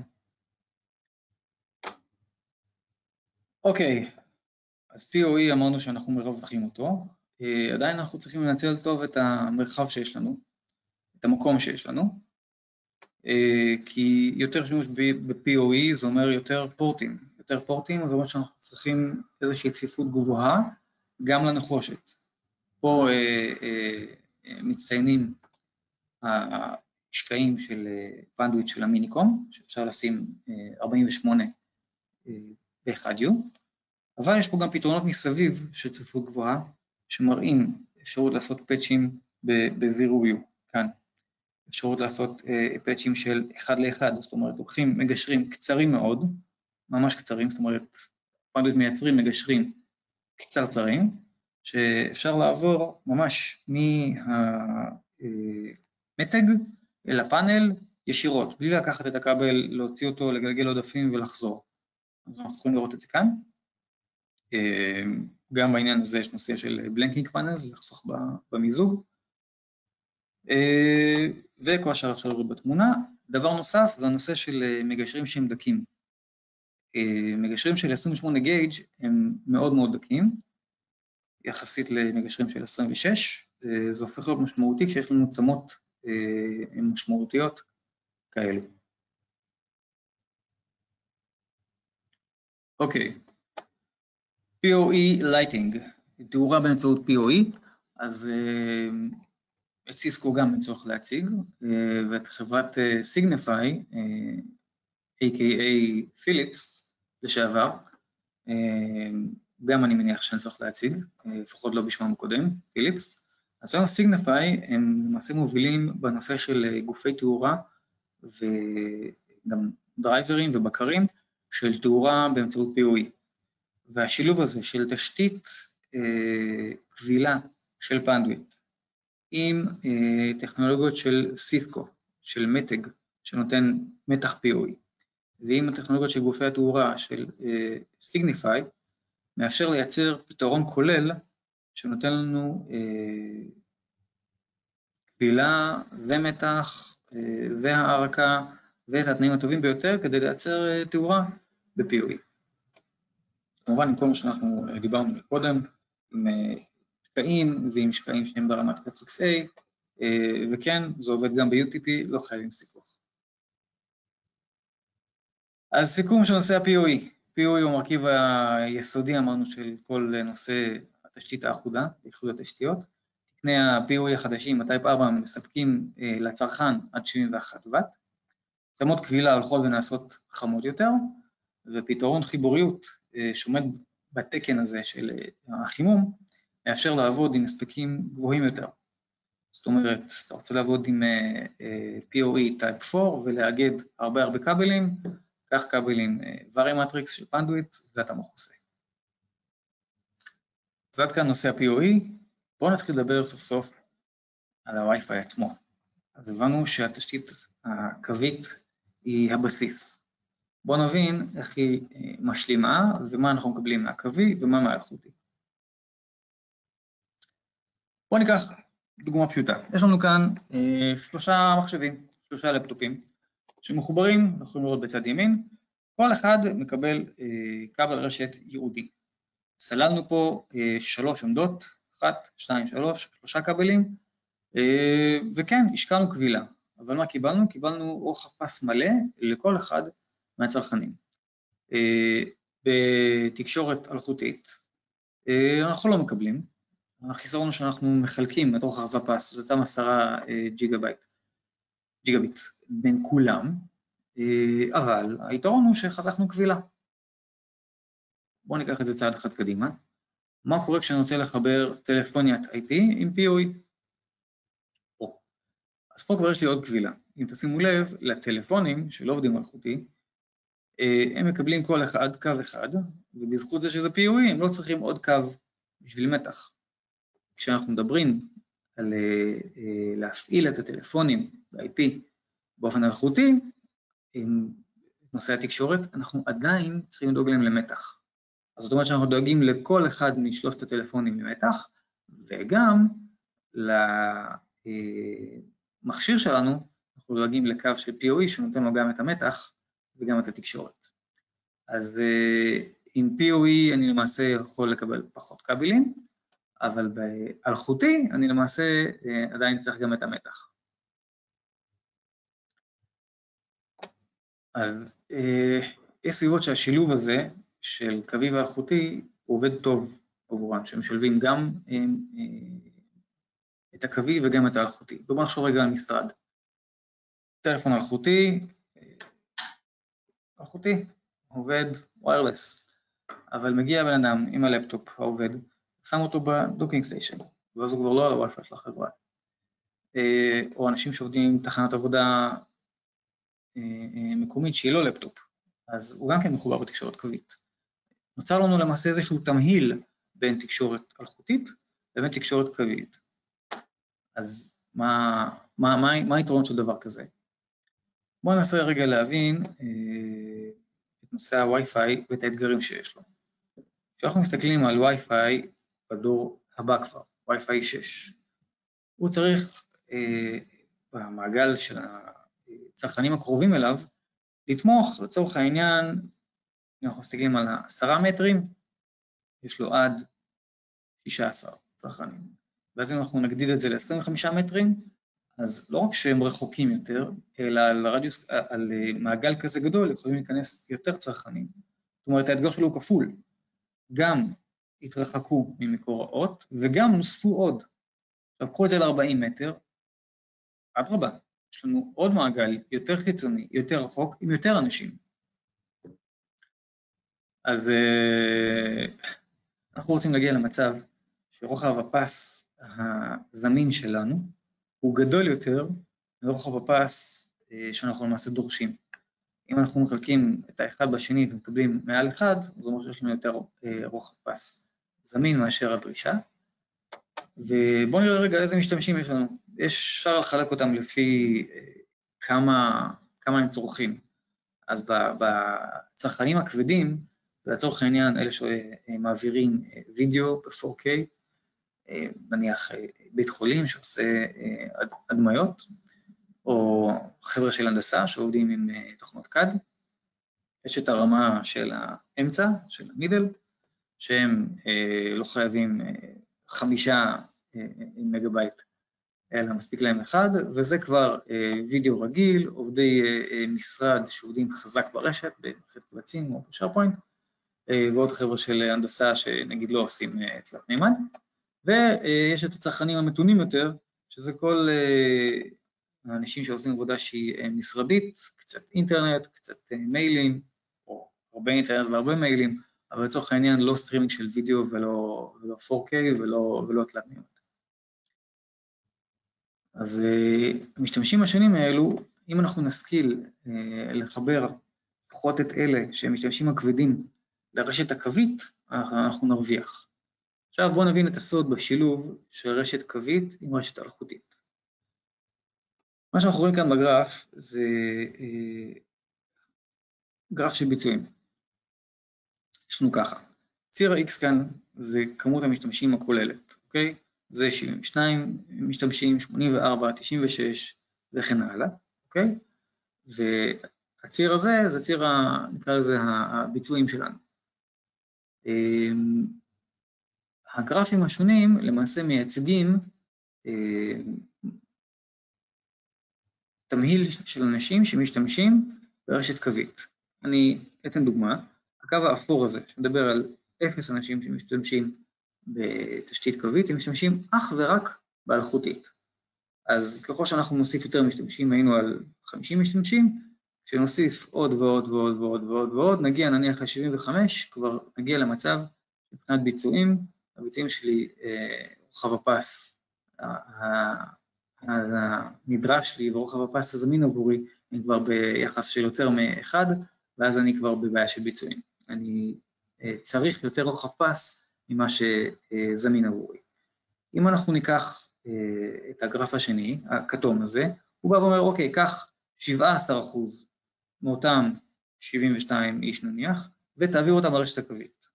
אוקיי, אז PoE אמרנו שאנחנו מרווחים אותו, עדיין אנחנו צריכים לנצל טוב את המרחב שיש לנו, את המקום שיש לנו, כי יותר שימוש ב-PoE זה אומר יותר פורטים. יותר פורטים זה אומר שאנחנו צריכים איזושהי צפיפות גבוהה גם לנחושת. פה מצטיינים השקעים של פנדוויט של המיניקום, שאפשר לשים 48 ב-1U, אבל יש פה גם פתרונות מסביב של צפיפות גבוהה, שמראים אפשרות לעשות פאצ'ים ב-0U, כאן. אפשרות לעשות פאצ'ים של 1 ל-1, זאת אומרת, לוקחים מגשרים קצרים מאוד, ממש קצרים, זאת אומרת, פנדוויט מייצרים מגשרים קצרצרים, שאפשר לעבור ממש מהמתג אל הפאנל ישירות, בלי לקחת את הכבל, להוציא אותו, לגלגל עודפים ולחזור. אז אנחנו יכולים לראות את זה כאן. גם בעניין הזה יש נושא של בלנקינג פאנל, זה לחסוך במיזוג. וכל השאר אפשר לראות בתמונה. דבר נוסף זה הנושא של מגשרים שהם דקים. מגשרים של 28 גייג' הם מאוד מאוד דקים, יחסית למגשרים של 26, זה הופך להיות משמעותי כשיש לנו צמות משמעותיות כאלו. אוקיי, PoE Lighting, תאורה באמצעות PoE, אז את סיסקו גם אין צורך להציג, ואת חברת סיגניפיי, a.k.a. פיליפס, לשעבר, גם אני מניח שאין צורך להציג, לפחות לא בשמם קודם, פיליפס. אז היום סיגניפיי הם למעשה מובילים בנושא של גופי תאורה, וגם דרייברים ובקרים של תאורה באמצעות PoE. והשילוב הזה של תשתית כבילה של פנדוויט, עם טכנולוגיות של סיסקו, של מתג, שנותן מתח PoE, ועם הטכנולוגיות של גופי התאורה של סיגניפיי, מאפשר לייצר פתרון כולל, שנותן לנו כבילה ומתח והערקה ואת התנאים הטובים ביותר כדי לייצר תאורה ב-PoE. כמובן, עם כל מה שאנחנו דיברנו קודם, עם תקעים ועם שקעים שהם ברמת cat6a, וכן, זה עובד גם ב-UTP, לא חייבים סיכוך. אז סיכום של נושא ה-PoE. PoE הוא המרכיב היסודי, אמרנו, של כל נושא התשתית האחודה, איחוד התשתיות. תקני ה-PoE החדשים, הטייפ 4, מספקים לצרכן עד 71 ואט. צמות כבילה הולכות ונעשות חמות יותר, ופתרון חיבוריות שעומד בתקן הזה של החימום, מאפשר לעבוד עם הספקים גבוהים יותר. זאת אומרת, אתה רוצה לעבוד עם PoE טייפ 4 ולאגד הרבה כבלים, קח כבלים ורימטריקס של פנדוויט ואתה מכוסה. אז עד כאן נושא ה-PoE. בואו נתחיל לדבר סוף סוף על הווי-פיי עצמו. אז הבנו שהתשתית הקווית היא הבסיס. בואו נבין איך היא משלימה ומה אנחנו מקבלים מהקווי ומה מהאיכותי. בואו ניקח דוגמה פשוטה. יש לנו כאן 3 מחשבים, 3 לפטופים, שמחוברים, אנחנו יכולים לראות בצד ימין, כל אחד מקבל כבל רשת ייעודי. סללנו פה 3 עמדות, 1, 2, 3, 3 כבלים, וכן, השקענו כבילה. אבל מה קיבלנו? קיבלנו רוחב פס מלא לכל אחד מהצרכנים. בתקשורת אלחוטית, אנחנו לא מקבלים. החיסרון הוא שאנחנו מחלקים את רוחב הפס, זאת אותם 10 ג'יגביט בין כולם, אבל היתרון הוא שחסכנו כבילה. בואו ניקח את זה צעד אחד קדימה. מה קורה כשאני רוצה לחבר טלפוניית IP עם PoE? אז פה כבר יש לי עוד כבילה. אם תשימו לב, לטלפונים שלא עובדים אלחוטי, הם מקבלים כל אחד קו אחד, ובזכות זה שזה PoE, הם לא צריכים עוד קו בשביל מתח. כשאנחנו מדברים על להפעיל את הטלפונים ב-IP באופן אלחוטי, עם נושא התקשורת, אנחנו עדיין צריכים לדאוג להם למתח. אז זאת אומרת שאנחנו דואגים לכל אחד משלושת הטלפונים למתח, וגם למכשיר שלנו, אנחנו דואגים לקו של PoE שנותן לו גם את המתח וגם את התקשורת. אז עם PoE אני למעשה יכול לקבל פחות כבלים, אבל באלחוטי אני למעשה עדיין צריך גם את המתח. אז יש סביבות שהשילוב הזה של קווי ואלחוטי עובד טוב עבורן, שמשלבים גם את הקווי וגם את האלחוטי. בואו נחשוב רגע על משרד. טלפון אלחוטי עובד wireless, אבל מגיע בן אדם עם הלפטופ העובד, שם אותו בדוקינג סטיישן, ואז הוא כבר לא על הווי-פיי של החברה. או אנשים שעובדים עם תחנת עבודה מקומית שהיא לא לפטופ, אז הוא גם כן מחובר בתקשורת קווית. נוצר לנו למעשה איזשהו תמהיל בין תקשורת אלחוטית לבין תקשורת קווית. אז מה היתרון של דבר כזה? בואו ננסה רגע להבין את נושא הווי-פיי ואת האתגרים שיש לו. כשאנחנו מסתכלים על ווי-פיי בדור הבא כבר, ווי-פיי 6, הוא צריך במעגל של הצרכנים הקרובים אליו, לתמוך לצורך העניין, אם אנחנו מסתכלים על 10 מטרים, יש לו עד 16 צרכנים. ואז אם אנחנו נגדיל את זה ל-25 מטרים, אז לא רק שהם רחוקים יותר, אלא על מעגל כזה גדול יכולים להיכנס יותר צרכנים. זאת אומרת, האתגר שלו הוא כפול. גם התרחקו ממקור האות, וגם נוספו עוד. עכשיו, קחו את זה ל-40 מטר, אדרבה, יש לנו עוד מעגל יותר חיצוני, יותר רחוק, עם יותר אנשים. אז אנחנו רוצים להגיע למצב שרוחב הפס הזמין שלנו הוא גדול יותר מרוחב הפס שאנחנו למעשה דורשים. אם אנחנו מחלקים את האחד בשני ומקבלים מעל אחד, זאת אומרת שיש לנו יותר רוחב פס זמין מאשר הדרישה. ובואו נראה רגע איזה משתמשים יש לנו. אפשר לחלק אותם לפי כמה הם צורכים. אז בצרכנים הכבדים, לצורך העניין אלה שמעבירים וידאו ב-4K, נניח בית חולים שעושה הדמיות, או חבר'ה של הנדסה שעובדים עם תוכנות CAD. יש את הרמה של האמצע, של המידל, שהם לא חייבים 5 מגה-בייט, אלא מספיק להם 1, וזה כבר וידאו רגיל, עובדי משרד שעובדים חזק ברשת, במערכת קבצים או בשארפוינט, ועוד חבר'ה של הנדסה שנגיד לא עושים תלת מימד, ויש את הצרכנים המתונים יותר, שזה כל האנשים שעושים עבודה שהיא משרדית, קצת אינטרנט, קצת מיילים, או הרבה אינטרנט והרבה מיילים, אבל לצורך העניין לא סטרימינג של וידאו ולא 4K ולא תלת מימד. אז המשתמשים השונים האלו, אם אנחנו נשכיל לחבר לפחות את אלה שהם משתמשים הכבדים לרשת הקווית, אנחנו נרוויח. עכשיו בואו נבין את הסוד בשילוב של רשת קווית עם רשת אלחוטית. מה שאנחנו רואים כאן בגרף זה גרף של ביצועים. יש לנו ככה, ציר ה-X כאן זה כמות המשתמשים הכוללת, אוקיי? זה 72 משתמשים, 84, 96 וכן הלאה, אוקיי? והציר הזה זה ציר, נקרא לזה הביצועים שלנו. הגרפים השונים למעשה מייצגים תמהיל של אנשים שמשתמשים ברשת קווית. אני אתן דוגמה, הקו האפור הזה שמדבר על 0 אנשים שמשתמשים בתשתית קווית, הם משתמשים אך ורק באלחוטית. אז ככל שאנחנו נוסיף יותר משתמשים, היינו על 50 משתמשים, כשנוסיף עוד ועוד ועוד ועוד ועוד ועוד, נגיע נניח ל-75, כבר נגיע למצב מבחינת ביצועים, הביצועים שלי רוחב הפס, הנדרש לי ורוחב הפס הזמין עבורי, אני כבר ביחס של יותר מ-1, ואז אני כבר בבעיה של ביצועים. אני צריך יותר רוחב פס ממה שזמין עבורי. אם אנחנו ניקח את הגרף השני, הכתום הזה, הוא בא ואומר, אוקיי, קח 17% מאותם 72 איש נניח, ותעביר אותם לרשת הקווית.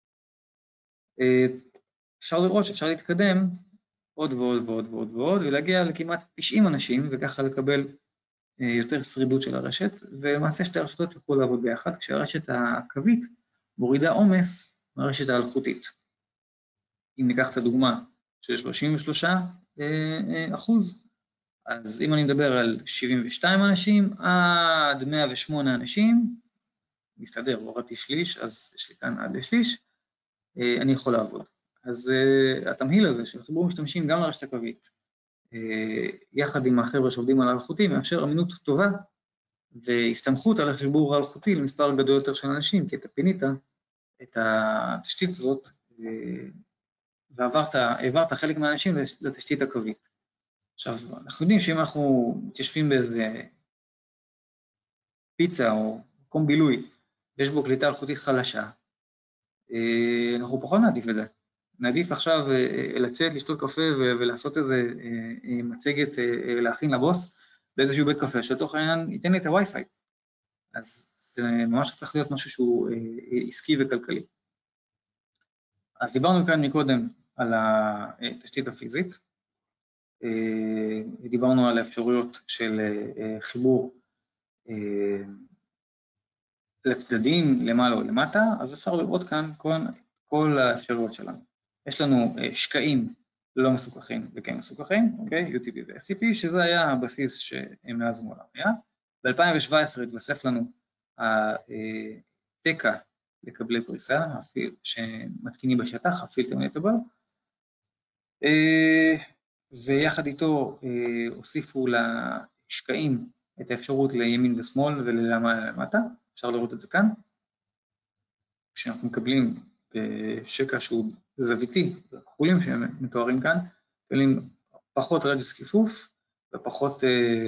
אפשר לראות שאפשר להתקדם עוד ועוד ועוד ועוד ועוד, ולהגיע לכמעט 90 אנשים, וככה לקבל יותר שרידות של הרשת, ולמעשה שתי הרשתות יוכלו לעבוד ביחד, כשהרשת הקווית מורידה עומס מהרשת האלחוטית. אם ניקח את הדוגמה של 33%, אז אם אני מדבר על 72 אנשים עד 108 אנשים, מסתדר, הורדתי שליש, אז יש לי כאן עד לשליש, אני יכול לעבוד. אז התמהיל הזה של חיבור משתמשים גם לרשת הקווית, יחד עם החבר'ה שעובדים על האלחוטי, מאפשר אמינות טובה והסתמכות על החיבור האלחוטי למספר גדול יותר של אנשים, כי אתה פינית את התשתית הזאת והעברת חלק מהאנשים לתשתית הקווית. עכשיו, אנחנו יודעים שאם אנחנו מתיישבים באיזה פיצה או מקום בילוי, ויש בו קליטה אלחוטית חלשה, אנחנו פחות נעדיף את זה. נעדיף עכשיו לצאת, לשתות קפה ולעשות איזה מצגת להכין לבוס באיזשהו בית קפה, שלצורך העניין ייתן לי את הווי-פיי. אז זה ממש הופך להיות משהו שהוא עסקי וכלכלי. אז דיברנו כאן מקודם על התשתית הפיזית, דיברנו על האפשרויות של חיבור לצדדים, למעלה או למטה, אז אפשר לראות כאן כל האפשרויות שלנו. יש לנו שקעים לא מסוככים וכן מסוככים, אוקיי? UTP ו-STP, שזה היה הבסיס שמאז ומעולם היה. ב-2017 התווסף לנו התקה לקבלי פריסה, שמתקינים בשטח, הפילטרנטבל, ויחד איתו הוסיפו לשקעים את האפשרות לימין ושמאל ולמעלה למטה, אפשר לראות את זה כאן. כשאנחנו מקבלים שקע שהוא זוויתי, הכחולים שמתוארים כאן, מקבלים פחות רדיוס כיפוף ופחות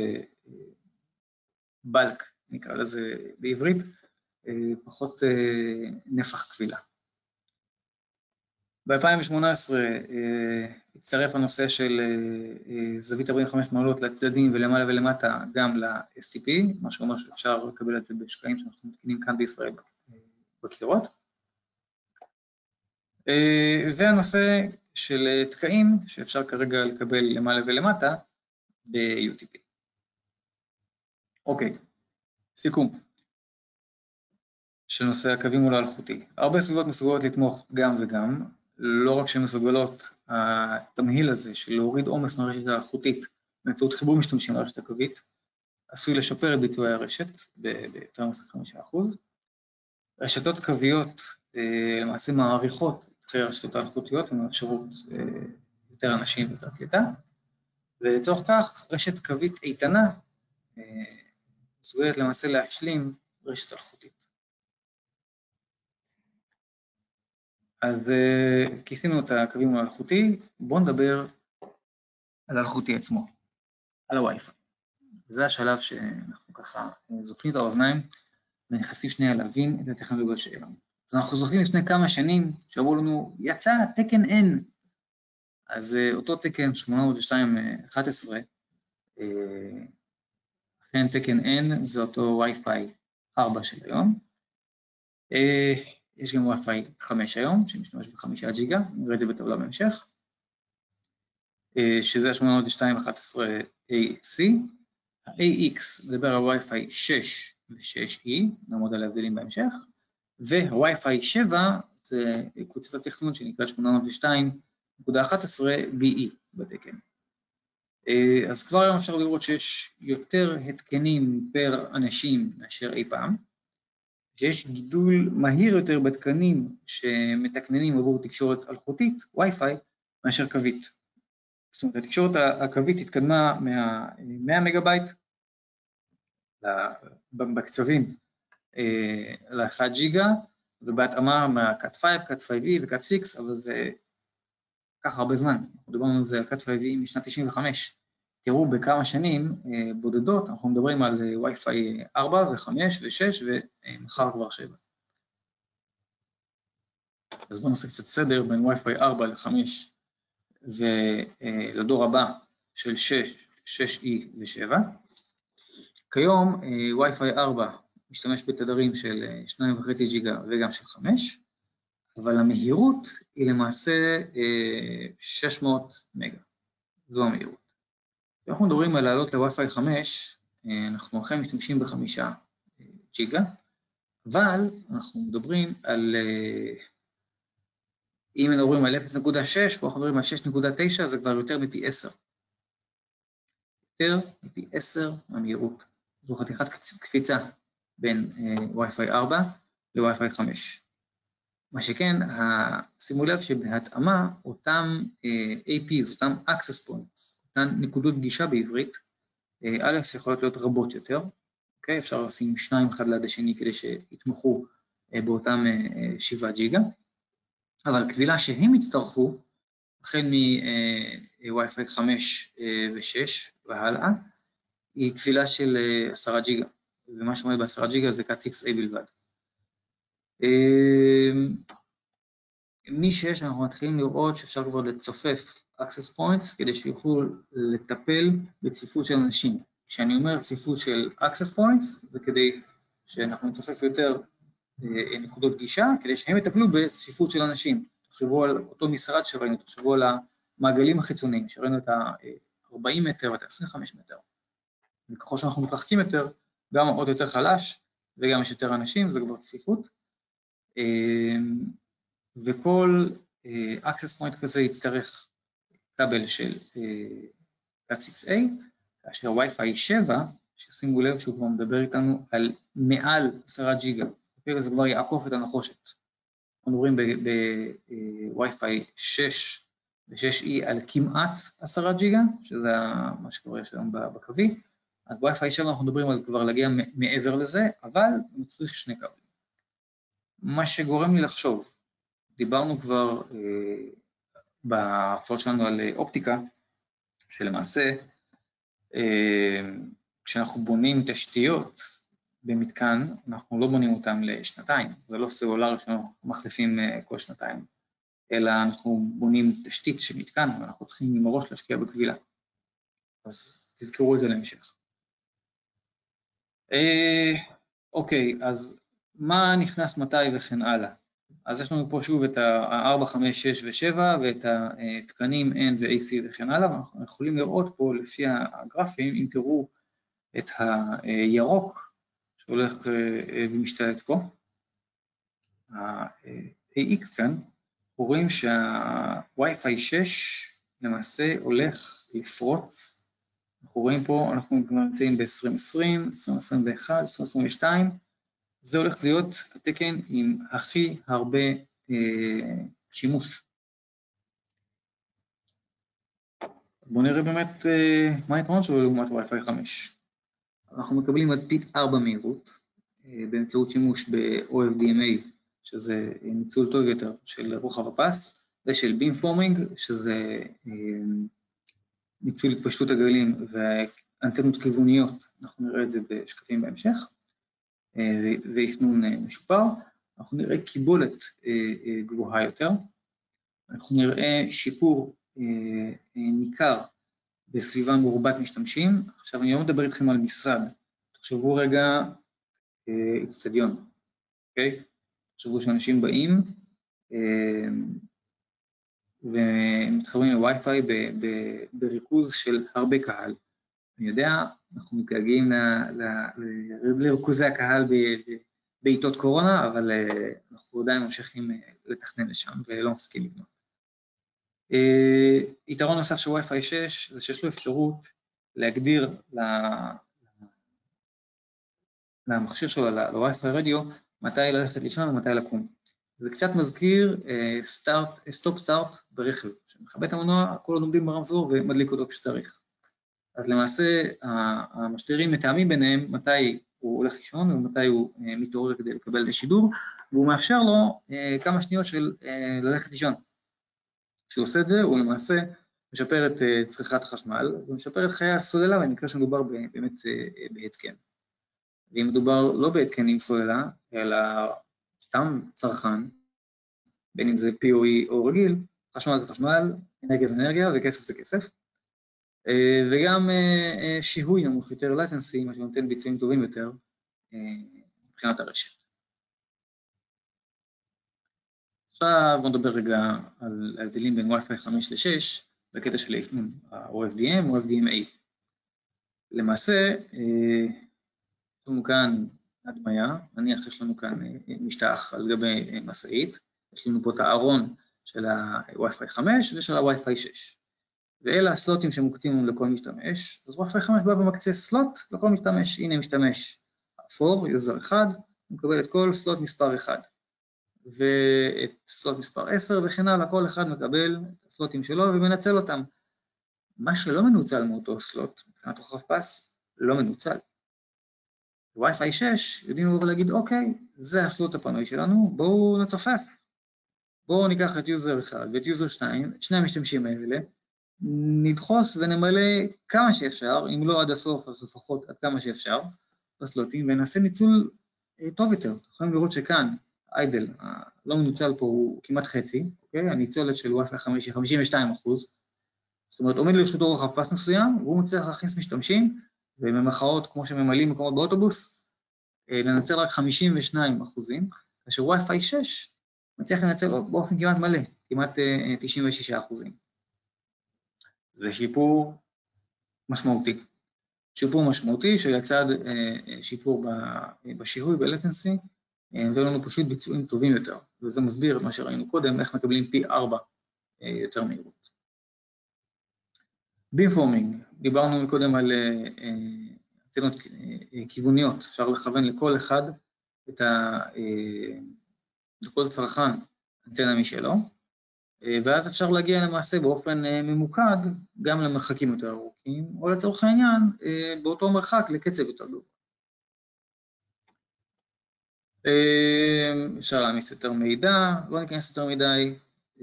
בלק, נקרא לזה בעברית, פחות נפח כבילה. ב-2018 הצטרף הנושא של זווית 45 מעלות לצדדים ולמעלה ולמטה גם ל-STP, מה שאומר שאפשר לקבל את זה בשקעים שאנחנו מתקינים כאן בישראל בקירות. והנושא של תקעים שאפשר כרגע לקבל למעלה ולמטה ב-UTP. אוקיי, סיכום של נושא הקווים מול האלחוטי. הרבה סביבות מסוגלות לתמוך גם וגם, לא רק שהן מסוגלות, התמהיל הזה של להוריד עומס מהרשת האלחוטית באמצעות חיבור משתמשים לרשת הקווית, עשוי לשפר את ביצועי הרשת ביותר מ-25%. רשתות קוויות למעשה מעריכות את חיי הרשתות האלחוטיות ומאפשרות יותר אנשים ויותר קליטה, ולצורך כך רשת קווית איתנה מסוגלת למעשה להשלים רשת אלחוטית. אז כיסינו את הקווים האלחוטי, בואו נדבר על האלחוטי עצמו, על הווי-פיי. וזה השלב שאנחנו ככה זוכרים את האוזניים ונכנסים שנייה להבין את הטכנולוגיה שלנו. אז אנחנו זוכרים לפני כמה שנים שאמרו לנו, יצא תקן N. אז אותו תקן 802.11, אכן תקן N זה אותו Wi-Fi 4 של היום. יש גם Wi-Fi 5 היום, שמשתמש ב5 ג'יגה, נראה את זה בטבלה בהמשך, שזה 802.11ac. ה-AX מדבר על Wi-Fi 6 ו-6E, נעמוד על ההבדלים בהמשך, וה-Wi-Fi 7 זה קבוצת התכנון שנקראת 802.11BE בתקן. אז כבר היום אפשר לראות שיש יותר התקנים פר אנשים מאשר אי פעם, שיש גידול מהיר יותר בתקנים שמתקננים עבור תקשורת אלחוטית, Wi-Fi, מאשר קווית. זאת אומרת, התקשורת הקווית התקדמה מה-100 מגה-בייט בקצבים ל-1 ג'יגה, ובהתאמה מה-Cat 5, Cat 5e ו-Cat 6, אבל זה ככה הרבה זמן. אנחנו דיברנו על זה על Cat 5e משנת 95. תראו בכמה שנים בודדות, אנחנו מדברים על Wi-Fi 4 ו-5 ו-6 ומחר כבר 7. אז בואו נעשה קצת סדר בין Wi-Fi 4 ל-5 ולדור הבא של 6, 6E ו-7. כיום Wi-Fi 4 משתמש בתדרים של 2.5 ג'יגה וגם של 5, אבל המהירות היא למעשה 600 מגה. זו המהירות. כשאנחנו מדברים על לעלות ל-Wi-Fi 5, אנחנו אכן משתמשים ב5 ג'יגה, אבל אנחנו מדברים על, אם מדברים על 0.6, פה אנחנו מדברים על 6.9, זה כבר יותר מפי 10. יותר מפי 10 המהירות. זו חתיכת קפיצה בין Wi-Fi 4 ל-Wi-Fi 5. מה שכן, שימו לב שבהתאמה אותם APs, אותם access points, אותן נקודות גישה בעברית, א' יכולות להיות רבות יותר, אוקיי? אפשר לשים 2 אחד ליד השני כדי שיתמכו באותם 7 ג'יגה, אבל קבילה שהם יצטרכו, החל מ-Wi-Fi 5 ו-6 והלאה, היא קבילה של 10 ג'יגה, ומה שעומד ב10 ג'יגה זה Cat 6a בלבד. מ-6 אנחנו מתחילים לראות שאפשר כבר לצופף access points כדי שיוכלו לטפל בצפיפות של אנשים. כשאני אומר צפיפות של access points, זה כדי שאנחנו נצופף יותר נקודות גישה, כדי שהם יטפלו בצפיפות של אנשים. תחשבו על אותו משרד שראינו, תחשבו על המעגלים החיצוניים, שראינו את ה-40 מטר ואת ה-25 מטר. וככל שאנחנו מתרחקים יותר, גם עוד יותר חלש, וגם יש יותר אנשים, זה כבר צפיפות. וכל access point כזה יצטרך כבל של Cat 6a, כאשר Wi-Fi 7, ששימו לב שהוא כבר מדבר איתנו על מעל 10 ג'יגה, זה כבר יעקוף את הנחושת. אנחנו מדברים ב-Wi-Fi 6 ו-6E על כמעט 10 ג'יגה, שזה מה שקורה היום בקווי, אז ב-Wi-Fi 7 אנחנו מדברים על כבר להגיע מעבר לזה, אבל מצריך 2 כבלים. מה שגורם לי לחשוב, דיברנו כבר בהרצאות שלנו על אופטיקה, שלמעשה, כשאנחנו בונים תשתיות במתקן, אנחנו לא בונים אותם לשנתיים, זה לא סלולר שאנחנו מחליפים כל שנתיים, אלא אנחנו בונים תשתית של מתקן, ואנחנו צריכים מראש להשקיע בקבילה. אז תזכרו את זה להמשך. אוקיי, אז מה נכנס מתי וכן הלאה? אז יש לנו פה שוב את ה-4, 5, 6 ו-7 ואת התקנים N ו-AC וכן הלאה, ואנחנו יכולים לראות פה לפי הגרפים, אם תראו את הירוק שהולך ומשתלט פה, ה-AX כאן, רואים שה-Wi-Fi 6 למעשה הולך לפרוץ. אנחנו רואים פה, אנחנו נמצאים ב-2020, 2021, 2022, זה הולך להיות התקן עם הכי הרבה שימוש. בואו נראה באמת מה היתרון שלו לעומת Wi-Fi 5. אנחנו מקבלים עד פי 4 מהירות, באמצעות שימוש ב-OFDMA, שזה ניצול טוב יותר של רוחב הפס, ושל Beamforming, שזה ניצול התפשטות הגלים ואנטנות כיווניות, אנחנו נראה את זה בשקפים בהמשך, ואפנון משופר. אנחנו נראה קיבולת גבוהה יותר, אנחנו נראה שיפור ניכר בסביבה מרובת משתמשים. עכשיו אני לא מדבר איתכם על משרד, תחשבו רגע אצטדיון, אוקיי? תחשבו שאנשים באים ומתחברים לווי-פיי בריכוז של הרבה קהל. אני יודע, אנחנו מתגעגעים לריכוזי הקהל בעיתות קורונה, אבל אנחנו עדיין ממשיכים לתכנן לשם ולא מפסיקים לבנות. יתרון נוסף של Wi-Fi 6 זה שיש לו אפשרות להגדיר למכשיר שלו, ל-Wi-Fi רדיו, מתי ללכת לישון ומתי לקום. זה קצת מזכיר סטופ-סטארט ברכב, שמכבה את המנוע, כל עוד עומדים ברמזור ומדליק אותו כשצריך. אז למעשה המשדרים מתאמים ביניהם מתי הוא הולך לישון ומתי הוא מתעורר כדי לקבל את השידור, והוא מאפשר לו כמה שניות של ללכת לישון. כשהוא עושה את זה, הוא למעשה משפר את צריכת החשמל, ומשפר את חיי הסוללה, במקרה שמדובר באמת בהתקן. ואם מדובר לא בהתקן עם סוללה, אלא סתם צרכן, בין אם זה PoE או רגיל, חשמל זה חשמל, אנרגיה זה אנרגיה וכסף זה כסף. וגם שיהוי נמוך יותר, latency, מה שנותן ביצועים טובים יותר מבחינת הרשת. עכשיו בואו נדבר רגע על ההבדלים בין Wi-Fi 5 ל-6, בקטע של ה-OFDM או OFDMA. למעשה, יש לנו כאן הדמיה, נניח יש לנו כאן משטח על גבי משאית, יש לנו פה את הארון של ה-Wi-Fi 5 ושל ה-Wi-Fi 6. ואלה הסלוטים שמוקצים לכל משתמש, אז Wi-Fi 5 בא ומקצה סלוט לכל משתמש. הנה משתמש אפור, יוזר 1, הוא מקבל את כל סלוט מספר 1, ואת סלוט מספר 10 וכן הלאה, כל אחד מקבל את הסלוטים שלו ומנצל אותם. מה שלא מנוצל מאותו סלוט, מבחינת רוחב פס, לא מנוצל. Wi-Fi 6 יודעים לבוא ולהגיד, אוקיי, זה הסלוט הפנוי שלנו, בואו נצופף. בואו ניקח את יוזר 1 ואת יוזר 2, את שני המשתמשים האלה, נדחוס ונמלא כמה שאפשר, אם לא עד הסוף, אז לפחות עד כמה שאפשר, בסלוטים, ונעשה ניצול טוב יותר. אתם יכולים לראות שכאן, איידל, לא מנוצל פה הוא כמעט חצי, אוקיי? הניצולת של Wi-Fi 5 היא 52%, זאת אומרת, עומד לרשותו רוחב פס מסוים, והוא מצליח להכניס משתמשים, וממחאות, כמו שממלאים מקומות באוטובוס, לנצל רק 52%, כאשר Wi-Fi 6 מצליח לנצל באופן כמעט מלא, כמעט 96%. זה שיפור משמעותי. שיפור משמעותי שלצד שיפור בשיהוי, ב-latency, נותן לנו פשוט ביצועים טובים יותר, וזה מסביר את מה שראינו קודם, איך מקבלים פי 4 יותר מהירות. Beamforming, דיברנו קודם על אנטנות כיווניות, אפשר לכוון לכל אחד לכל צרכן אנטנה משלו, ואז אפשר להגיע למעשה באופן ממוקד גם למרחקים יותר ארוכים, או לצורך העניין באותו מרחק לקצב יותר גבוה. אפשר להעמיס יותר מידע, לא ניכנס יותר מדי,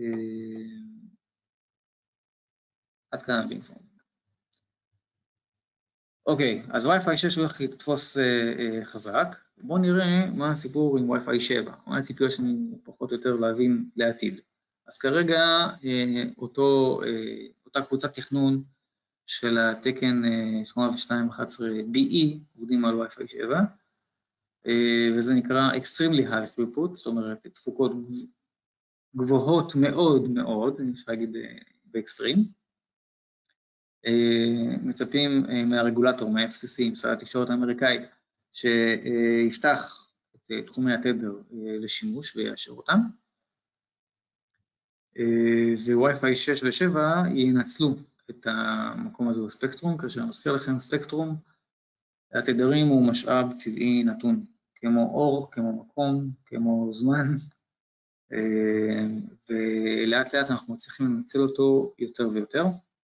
עד כאן Beamforming. אוקיי, אז Wi-Fi 6 הולך לתפוס חזק. בואו נראה מה הסיפור עם Wi-Fi 7, מה הציפיות שלנו פחות או יותר להבין לעתיד. אז כרגע אותה קבוצת תכנון של התקן 8211BE עובדים על Wi-Fi 7, וזה נקרא Extremely High Throughput, זאת אומרת תפוקות גבוהות מאוד מאוד, אני אפשר להגיד באקסטרים. מצפים מהרגולטור, מה-FCC, משרד התקשורת האמריקאי, שיפתח את תחומי התדר לשימוש ויאשר אותם. ו-Wi-Fi 6 ו-7 ינצלו את המקום הזה בספקטרום, כאשר אני מזכיר לכם, ספקטרום, התדרים הוא משאב טבעי נתון, כמו אור, כמו מקום, כמו זמן, ולאט לאט אנחנו מצליחים לנצל אותו יותר ויותר.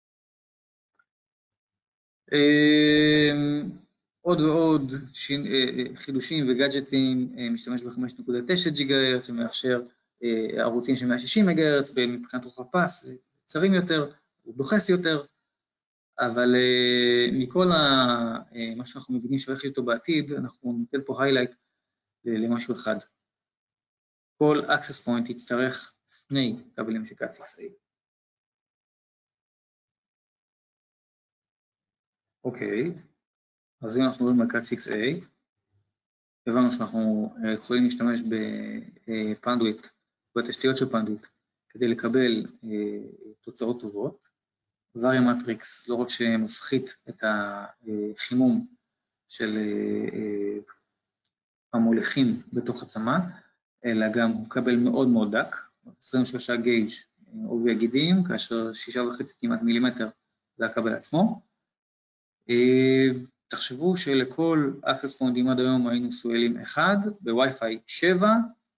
עוד ועוד חידושים וגאדג'טים, משתמש ב-5.9 GHz, שמאפשר ערוצים של 160 MHz, מבחינת רוחב פס, קצרים יותר, הוא דוחס יותר, אבל מכל מה שאנחנו מבינים שהולך איתו בעתיד, אנחנו ניתן פה highlight למשהו אחד. כל access point יצטרך שני כבלים של cat 6a. אוקיי, אז אם אנחנו רואים על cat 6a, הבנו שאנחנו יכולים להשתמש בפנדוויט, בתשתיות של פנדוויט, כדי לקבל תוצאות טובות. וריו מטריקס לא רק שמפחית את החימום של המוליכים בתוך עצמה, אלא גם הוא כבל מאוד מאוד דק, 23 גייג' עובי הגידים, כאשר 6.5 כמעט מילימטר זה הכבל עצמו. תחשבו שלכל access point עד היום היינו סואלים אחד, בווי-פיי 7,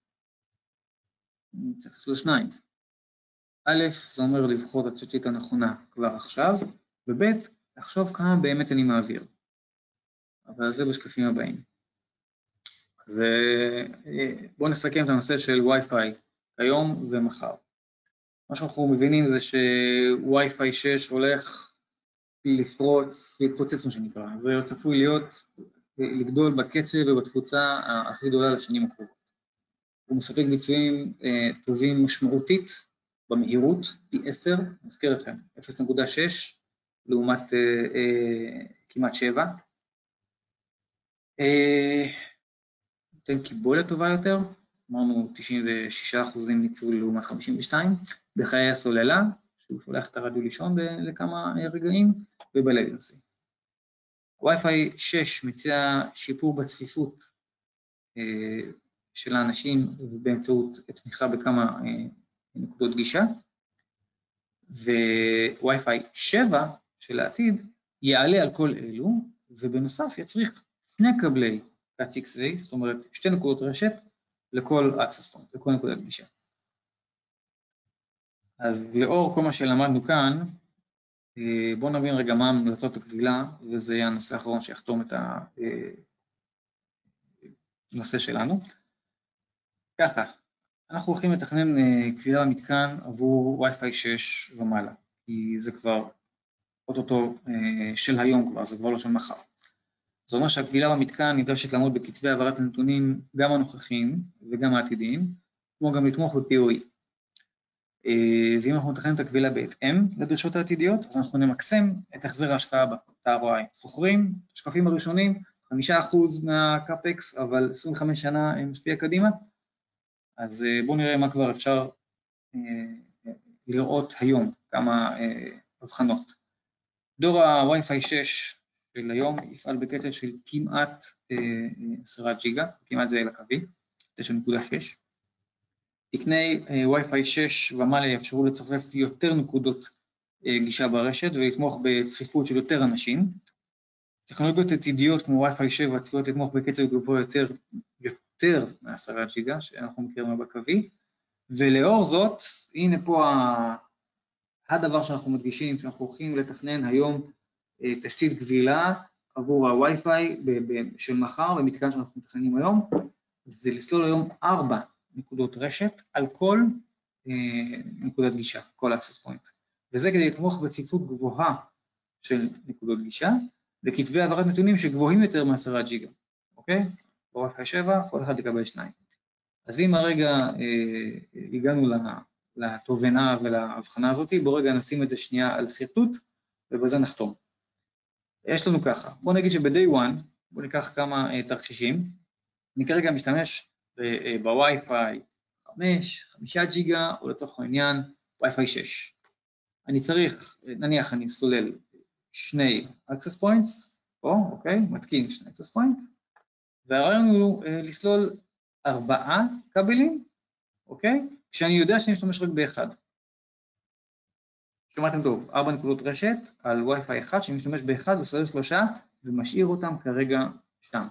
צריך לעשות 2. א', זה אומר לבחור את התשתית הנכונה כבר עכשיו, וב', לחשוב כמה באמת אני מעביר. אבל זה בשקפים הבאים. אז בואו נסכם את הנושא של וי-פיי היום ומחר. מה שאנחנו מבינים זה שווי-פיי 6 הולך להתפוצץ מה שנקרא, זה צפוי לגדול בקצב ובתפוצה הכי גדולה לשנים הקרובות. הוא מספק ביצועים טובים משמעותית במהירות, פי 10, נזכיר לכם, 0.6 לעומת כמעט 7. נותן קיבולת טובה יותר, אמרנו 96% ניצול לעומת 52, בחיי הסוללה, שהוא שולח את הרדיו לישון לכמה רגעים, ובלייטנסי. וי-פיי 6 מציע שיפור בצפיפות של האנשים באמצעות תמיכה בכמה נקודות גישה, ו-Wi-Fi 7 של העתיד יעלה על כל אלו, ובנוסף יצריך שני קבלי cat 6a, זאת אומרת שתי נקודות רשת לכל access point, לכל נקודת גישה. אז לאור כל מה שלמדנו כאן, בואו נבין רגע מה המלצות הכבילה, וזה יהיה הנושא האחרון שיחתום את הנושא שלנו. ככה, אנחנו הולכים לתכנן כבילה במתקן עבור Wi-Fi 6 ומעלה, כי זה כבר אוטוטו של היום כבר, זה כבר לא של מחר. זאת אומרת שהכבילה במתקן נדרשת לעמוד בקצבי העברת הנתונים גם הנוכחיים וגם העתידיים, כמו גם לתמוך ב-POE. ואם אנחנו נתכנן את הכבילה בהתאם לדרישות העתידיות, אז אנחנו נמקסם את החזר ההשקעה ב-ROI. זוכרים, השקפים הראשונים, 5% מה-CAPEX, אבל 25 שנה משפיע קדימה. אז בואו נראה מה כבר אפשר לראות היום, כמה הבחנות. דור ה-Wi-Fi 6 של היום יפעל בקצב של כמעט 10 ג'יגה, כמעט זה אל הקווי, 9.6. תקני Wi-Fi 6 ומעלה יאפשרו לצופף יותר נקודות גישה ברשת ולתמוך בצפיפות של יותר אנשים. טכנולוגיות עתידיות כמו Wi-Fi 7 צפויות לתמוך בקצב גבוה יותר מ-10 ג'יגה שאנחנו מכירים בקווי, ולאור זאת, הנה פה הדבר שאנחנו מדגישים, שאנחנו הולכים לתכנן היום תשתית גבילה עבור ה-Wi-Fi של מחר, במתקן שאנחנו מתכננים היום, זה לסלול היום 4 נקודות רשת על כל נקודת גישה, כל access point. וזה כדי לתמוך בצפיפות גבוהה של נקודות גישה, וקצבי העברת נתונים שגבוהים יותר מ10 ג'יגה, אוקיי? ב-Wi-Fi 7, כל אחד יקבל 2. אז אם הרגע הגענו לתובנה ולהבחנה הזאת, בוא רגע נשים את זה שנייה על סרטוט, ובזה נחתום. יש לנו ככה, בוא נגיד שב-day 1, בוא ניקח כמה תרחישים, אני כרגע משתמש ב-Wi-Fi 5 ג'יגה, או לצורך העניין Wi-Fi 6. אני צריך, נניח אני סולל שני access points, פה, אוקיי, מתקין שני access points, והרעיון הוא לסלול 4 כבלים, אוקיי? כשאני יודע שאני משתמש רק באחד. שמעתם טוב, 4 נקודות רשת על Wi-Fi 1, שאני משתמש באחד וסולל 3, ומשאיר אותם כרגע שם.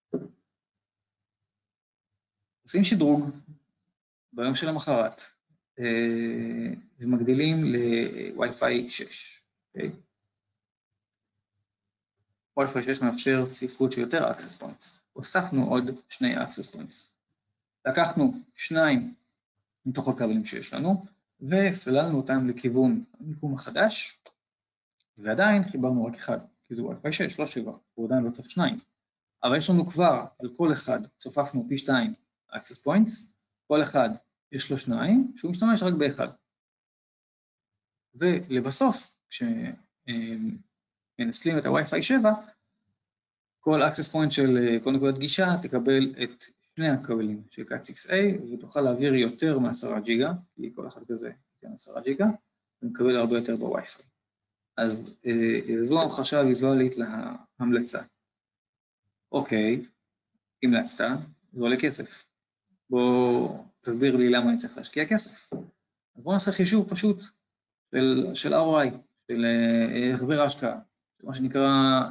עושים שדרוג ביום של המחרת, ומגדילים ל-Wi-Fi 6. אוקיי? Wi-Fi 6 מאפשר צפיפות של יותר access points. הוספנו עוד 2 access points. לקחנו 2 מתוך הכבלים שיש לנו, וסללנו אותם לכיוון המיקום החדש, ועדיין חיברנו רק אחד, כי זה Wi-Fi 6, לא 7, הוא עדיין לא צריך 2. אבל יש לנו כבר, על כל אחד, צופפנו פי 2 access points, כל אחד יש לו 2, שהוא משתמש רק באחד. ולבסוף, כשמנסלים את ה-Wi-Fi 7, כל access point של כל נקודת גישה תקבל את שני הכבלים של Cat6a, ותוכל להעביר יותר מ10 ג'יגה, כי כל אחד כזה ייתן 10 ג'יגה, ומקבל הרבה יותר בווי-פיי. אז זו המחשה ויזואלית להמלצה. אוקיי, המלצת, זה עולה כסף. בוא תסביר לי למה אני צריך להשקיע כסף. אז בואו נעשה חישוב פשוט של ROI, של החזר ההשקעה, מה שנקרא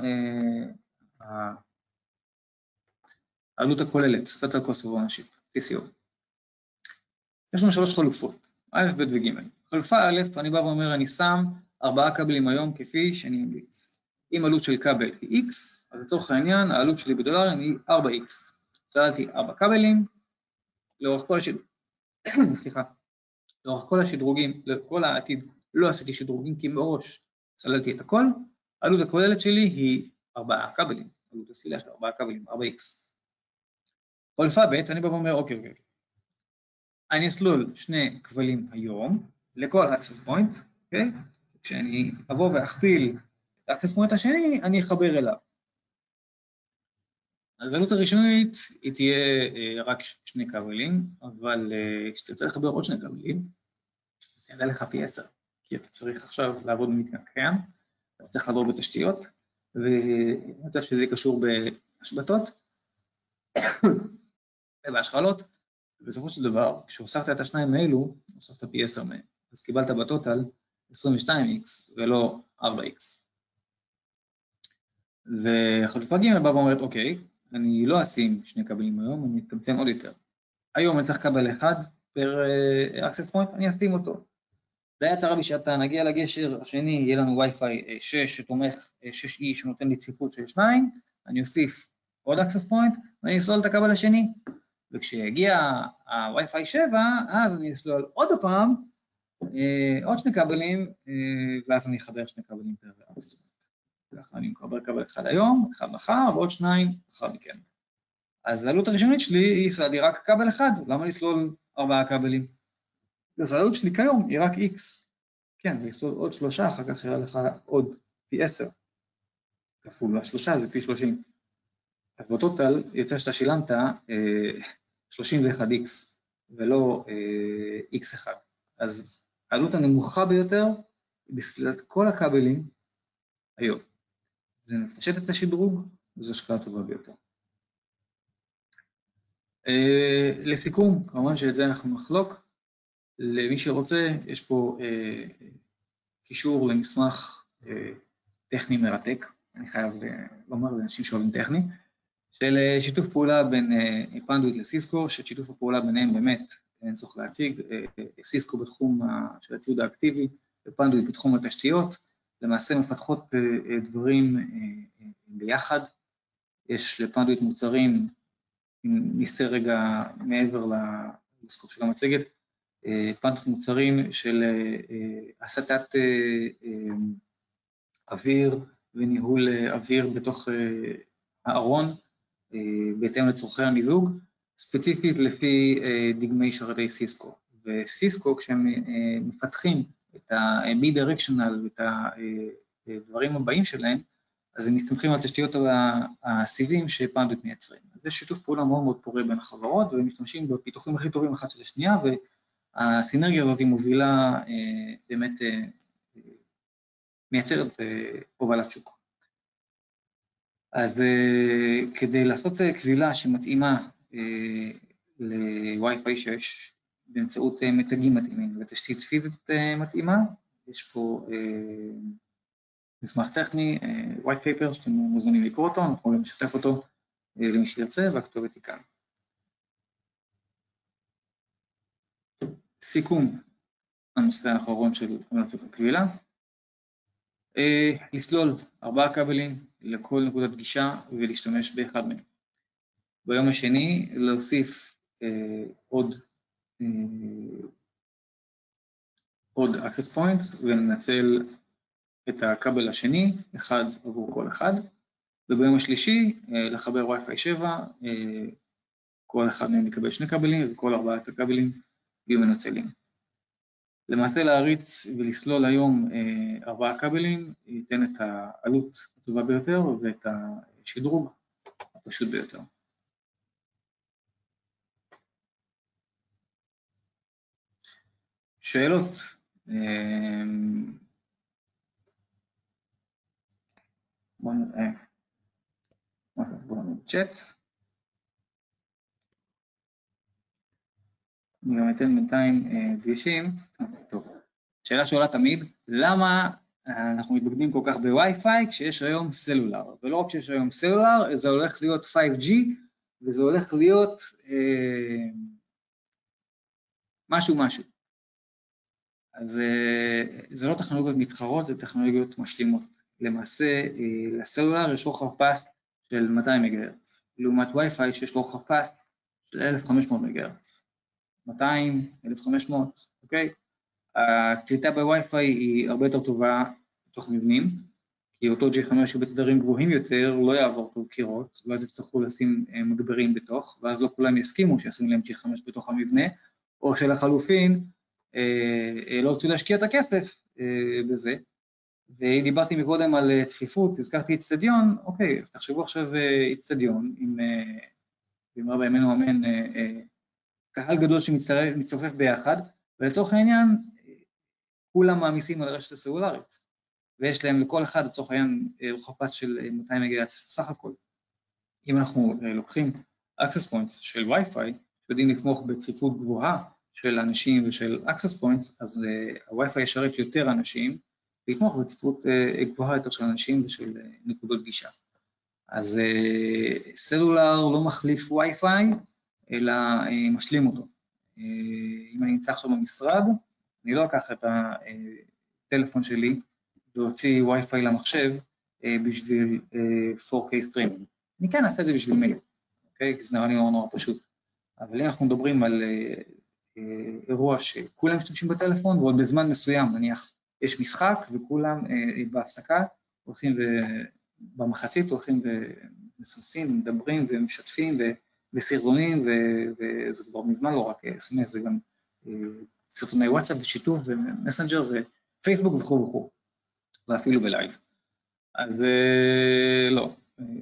העלות הכוללת, Total Cost of Ownership, TCO. יש לנו 3 חלופות, א', ב' וג'. חלופה א', אני בא ואומר, אני שם 4 כבלים היום כפי שאני ממליץ. אם עלות של כבל היא X, אז לצורך העניין, העלות שלי בדולרים היא 4X. סללתי 4 כבלים, לאורך כל השדרוגים, לכל העתיד לא עשיתי שדרוגים, כי מראש סללתי את הכל, העלות הכוללת שלי היא 4 כבלים, עלות הסלילה של 4 כבלים, 4X. חלופה ב', אני בא ואומר, אוקיי. אני אסלול 2 כבלים היום, לכל access point, אוקיי? כשאני אבוא ואכפיל את access point השני, אני אחבר אליו. אז העלות הראשונית היא תהיה רק 2 כבלים, אבל כשתרצה לחבר עוד 2 כבלים, זה יעלה לך פי 10, כי אתה צריך עכשיו לעבוד במתקן קיים, אתה צריך לעבור בתשתיות, ומצב שזה יהיה קשור בהשבתות, ובהשחלות, ובסופו של דבר, כשהוספת את השניים האלו, הוספת פי 10 מהם, אז קיבלת בטוטל 22X ולא 4X. וחלופה ג' באה ואומרת, אוקיי, אני לא אשים 2 כבלים היום, אני אתקמצן עוד יותר. היום אני צריך כבל אחד פר access point, אני אשים אותו. דיה צרה לי שאתה נגיע לגשר השני, יהיה לנו Wi-Fi 6 שתומך 6E שנותן לי צפיפות של 2, אני אוסיף עוד access point, ואני אסלול את הכבל השני. וכשיגיע ה-Wi-Fi 7, אז אני אסלול עוד פעם, עוד 2 כבלים, ואז אני אחבר 2 כבלים פר access point. ככה אני מקבל כבל אחד היום, אחד מחר, ועוד 2 אחר מכן. אז העלות הראשונית שלי היא סללי רק כבל אחד, למה לסלול 4 כבלים? אז העלות שלי כיום היא רק X. כן, ולסלול עוד 3, אחר כך שיהיה לך עוד פי 10. כפול ה3 זה פי 30. אז בטוטל יוצא שאתה שילמת 31X ולא X1. אז העלות הנמוכה ביותר היא בסלילת כל הכבלים היום. זה מפשט את השדרוג, וזו השקעה טובה ביותר. לסיכום, כמובן שאת זה אנחנו נחלוק. למי שרוצה, יש פה קישור למסמך טכני מרתק, אני חייב לומר לאנשים שאוהבים טכני, של שיתוף פעולה בין פנדוויט לסיסקו, ששיתוף הפעולה ביניהם באמת אין צריך להציג, סיסקו בתחום של הציוד האקטיבי, ופנדוויט בתחום התשתיות, למעשה מפתחות דברים ביחד, יש לפנדוויט מוצרים, אם נסתר רגע מעבר לסקופ של המצגת, פנדוויט מוצרים של הסטת אוויר וניהול אוויר בתוך הארון, בהתאם לצורכי המיזוג, ספציפית לפי דגמי שרתי סיסקו. וסיסקו, כשהם מפתחים את ה-bi-directional ואת הדברים הבאים שלהם, אז הם מסתמכים על תשתיות הסיבים שפנדוויט מייצרים. אז יש שיתוף פעולה מאוד מאוד פורה בין החברות, והם משתמשים בפיתוחים הכי טובים אחת של השנייה, והסינרגיה הזאת היא מובילה באמת מייצרת הובלת שוק. אז כדי לעשות כבילה שמתאימה ל-Wi-Fi 6 באמצעות מתגים מתאימים ותשתית פיזית מתאימה, יש פה מסמך טכני, white paper, שאתם מוזמנים לקרוא אותו, אנחנו יכולים לשתף אותו למי שירצה, והכתובת היא כאן. סיכום הנושא האחרון של המלצות הכבילה, לסלול 4 כבלים לכל נקודת גישה ולהשתמש באחד מהם. ביום השני להוסיף עוד access points ולנצל את הכבל השני, אחד עבור כל אחד, וביום השלישי לחבר Wi-Fi 7, כל אחד מהם יקבל 2 כבלים וכל 4 הכבלים יהיו מנוצלים. למעשה להריץ ולסלול היום 4 כבלים ייתן את העלות הטובה ביותר ואת השדרוג הפשוט ביותר. שאלות? בואו נראה מה כתבו לנו בצ'אט. אני גם אתן בינתיים דגשים. טוב, שאלה שעולה תמיד, למה אנחנו מתמקדים כל כך בווי-פיי כשיש היום סלולר? ולא רק שיש היום סלולר, זה הולך להיות 5G, וזה הולך להיות משהו. אז זה לא טכנולוגיות מתחרות, זה טכנולוגיות משלימות. למעשה, לסלולר יש רוחב פס של 200 מגה-הרץ, לעומת וי-פיי שיש לו רוחב פס של 1500 מגה-הרץ. 200, 1500, אוקיי? הקליטה בווי-פיי היא הרבה יותר טובה בתוך מבנים, כי אותו G5 שבתדרים גבוהים יותר לא יעבור טוב קירות, ואז יצטרכו לשים מגברים בתוך, ואז לא כולם יסכימו שישימו להם G5 בתוך המבנה, או שלחלופין לא רוצים להשקיע את הכסף בזה. ודיברתי מקודם על צפיפות, הזכרתי אצטדיון, אוקיי, אז תחשבו עכשיו אצטדיון, עם רבי ימינו אמן, קהל גדול שמצטופף ביחד, ולצורך העניין, כולם מעמיסים על הרשת הסלולרית, ויש להם לכל אחד, לצורך העניין, רוחב פס של 200 מגה-הרץ סך הכל. אם אנחנו לוקחים access points של וי-פיי, שיודעים לתמוך בצפיפות גבוהה של אנשים ושל access points, אז הווי-פיי ישרת יותר אנשים, ויתמוך בצפיפות גבוהה יותר של אנשים ושל נקודות גישה. אז סלולר לא מחליף וי-פיי, אלא משלים אותו. אם אני נמצא עכשיו במשרד, אני לא אקח את הטלפון שלי והוציא וי-פיי למחשב בשביל 4K סטרימינג. אני כן אעשה את זה בשביל מייל, אוקיי? כי זה נראה לי נורא פשוט. אבל אם אנחנו מדברים על אירוע שכולם משתמשים בטלפון, ועוד בזמן מסוים, נניח, יש משחק וכולם בהפסקה, הולכים במחצית, הולכים ומסמסים, מדברים ומשתפים וסרטונים, וזה כבר מזמן לא רק SMS, זה גם סרטוני וואטסאפ ושיתוף ומסנג'ר ופייסבוק וכו', ואפילו בלייב. אז לא,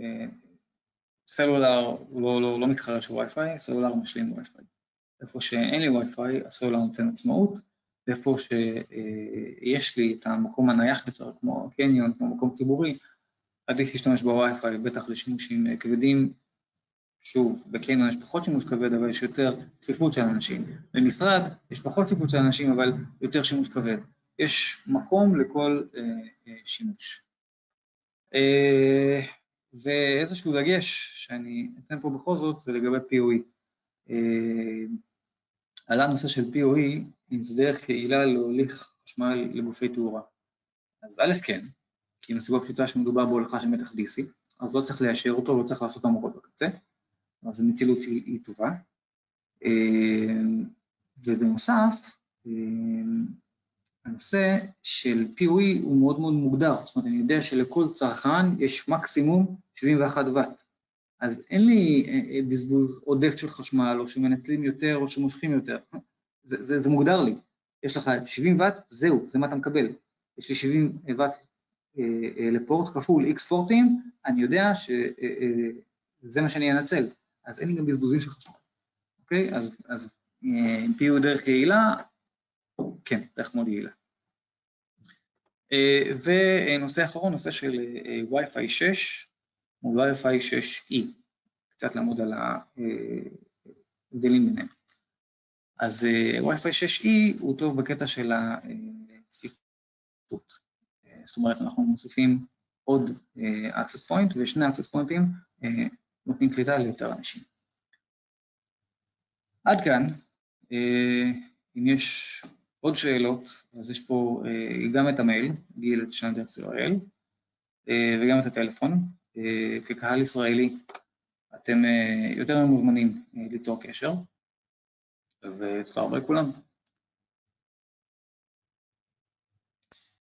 סלולר לא מתחרה של וי-פיי, סלולר משלים וי-פיי. איפה שאין לי וי-פיי, הסלולר נותן עצמאות, ואיפה שיש לי את המקום הנייח יותר, כמו קניון, כמו מקום ציבורי, עדיף להשתמש בווי-פיי, בטח לשימושים כבדים. שוב, בקניון יש פחות שימוש כבד, אבל יש יותר צפיפות של אנשים. במשרד יש פחות צפיפות של אנשים, אבל יותר שימוש כבד. יש מקום לכל שימוש. ואיזשהו דגש שאני אתן פה בכל זאת, זה לגבי PoE. עלה נושא של PoE, אם זה דרך יעילה להוליך חשמל לגופי תאורה. אז א' כן, כי מסיבה פשוטה שמדובר בהולכה של מתח DC, אז לא צריך ליישר אותו, לא צריך לעשות המורות בקצה, אז הנצילות היא טובה. ובנוסף, הנושא של PoE הוא מאוד מאוד מוגדר, זאת אומרת, אני יודע שלכל צרכן יש מקסימום 71 ואט. אז אין לי בזבוז עודף של חשמל, או שמנצלים יותר, או שמושכים יותר. זה מוגדר לי. יש לך 70 ואט, זהו, זה מה אתה מקבל. יש לי 70 ואט לפורט כפול X פורטים, אני יודע שזה מה שאני אנצל. אז אין לי גם בזבוזים של חשמל. אוקיי? אז עם PoE דרך יעילה, כן, דרך מאוד יעילה. ונושא אחרון, נושא של Wi-Fi 6 ו-Wi-Fi 6E, קצת לעמוד על ההבדלים ביניהם. אז Wi-Fi 6E הוא טוב בקטע של הצפיפות. זאת אומרת, אנחנו מוסיפים עוד access point, ושני access pointים נותנים קליטה ליותר אנשים. עד כאן, אם יש עוד שאלות, אז יש פה גם את המייל, גיל@schneider.co.il, וגם את הטלפון. כקהל ישראלי, אתם יותר מוזמנים ליצור קשר, ותודה רבה לכולם.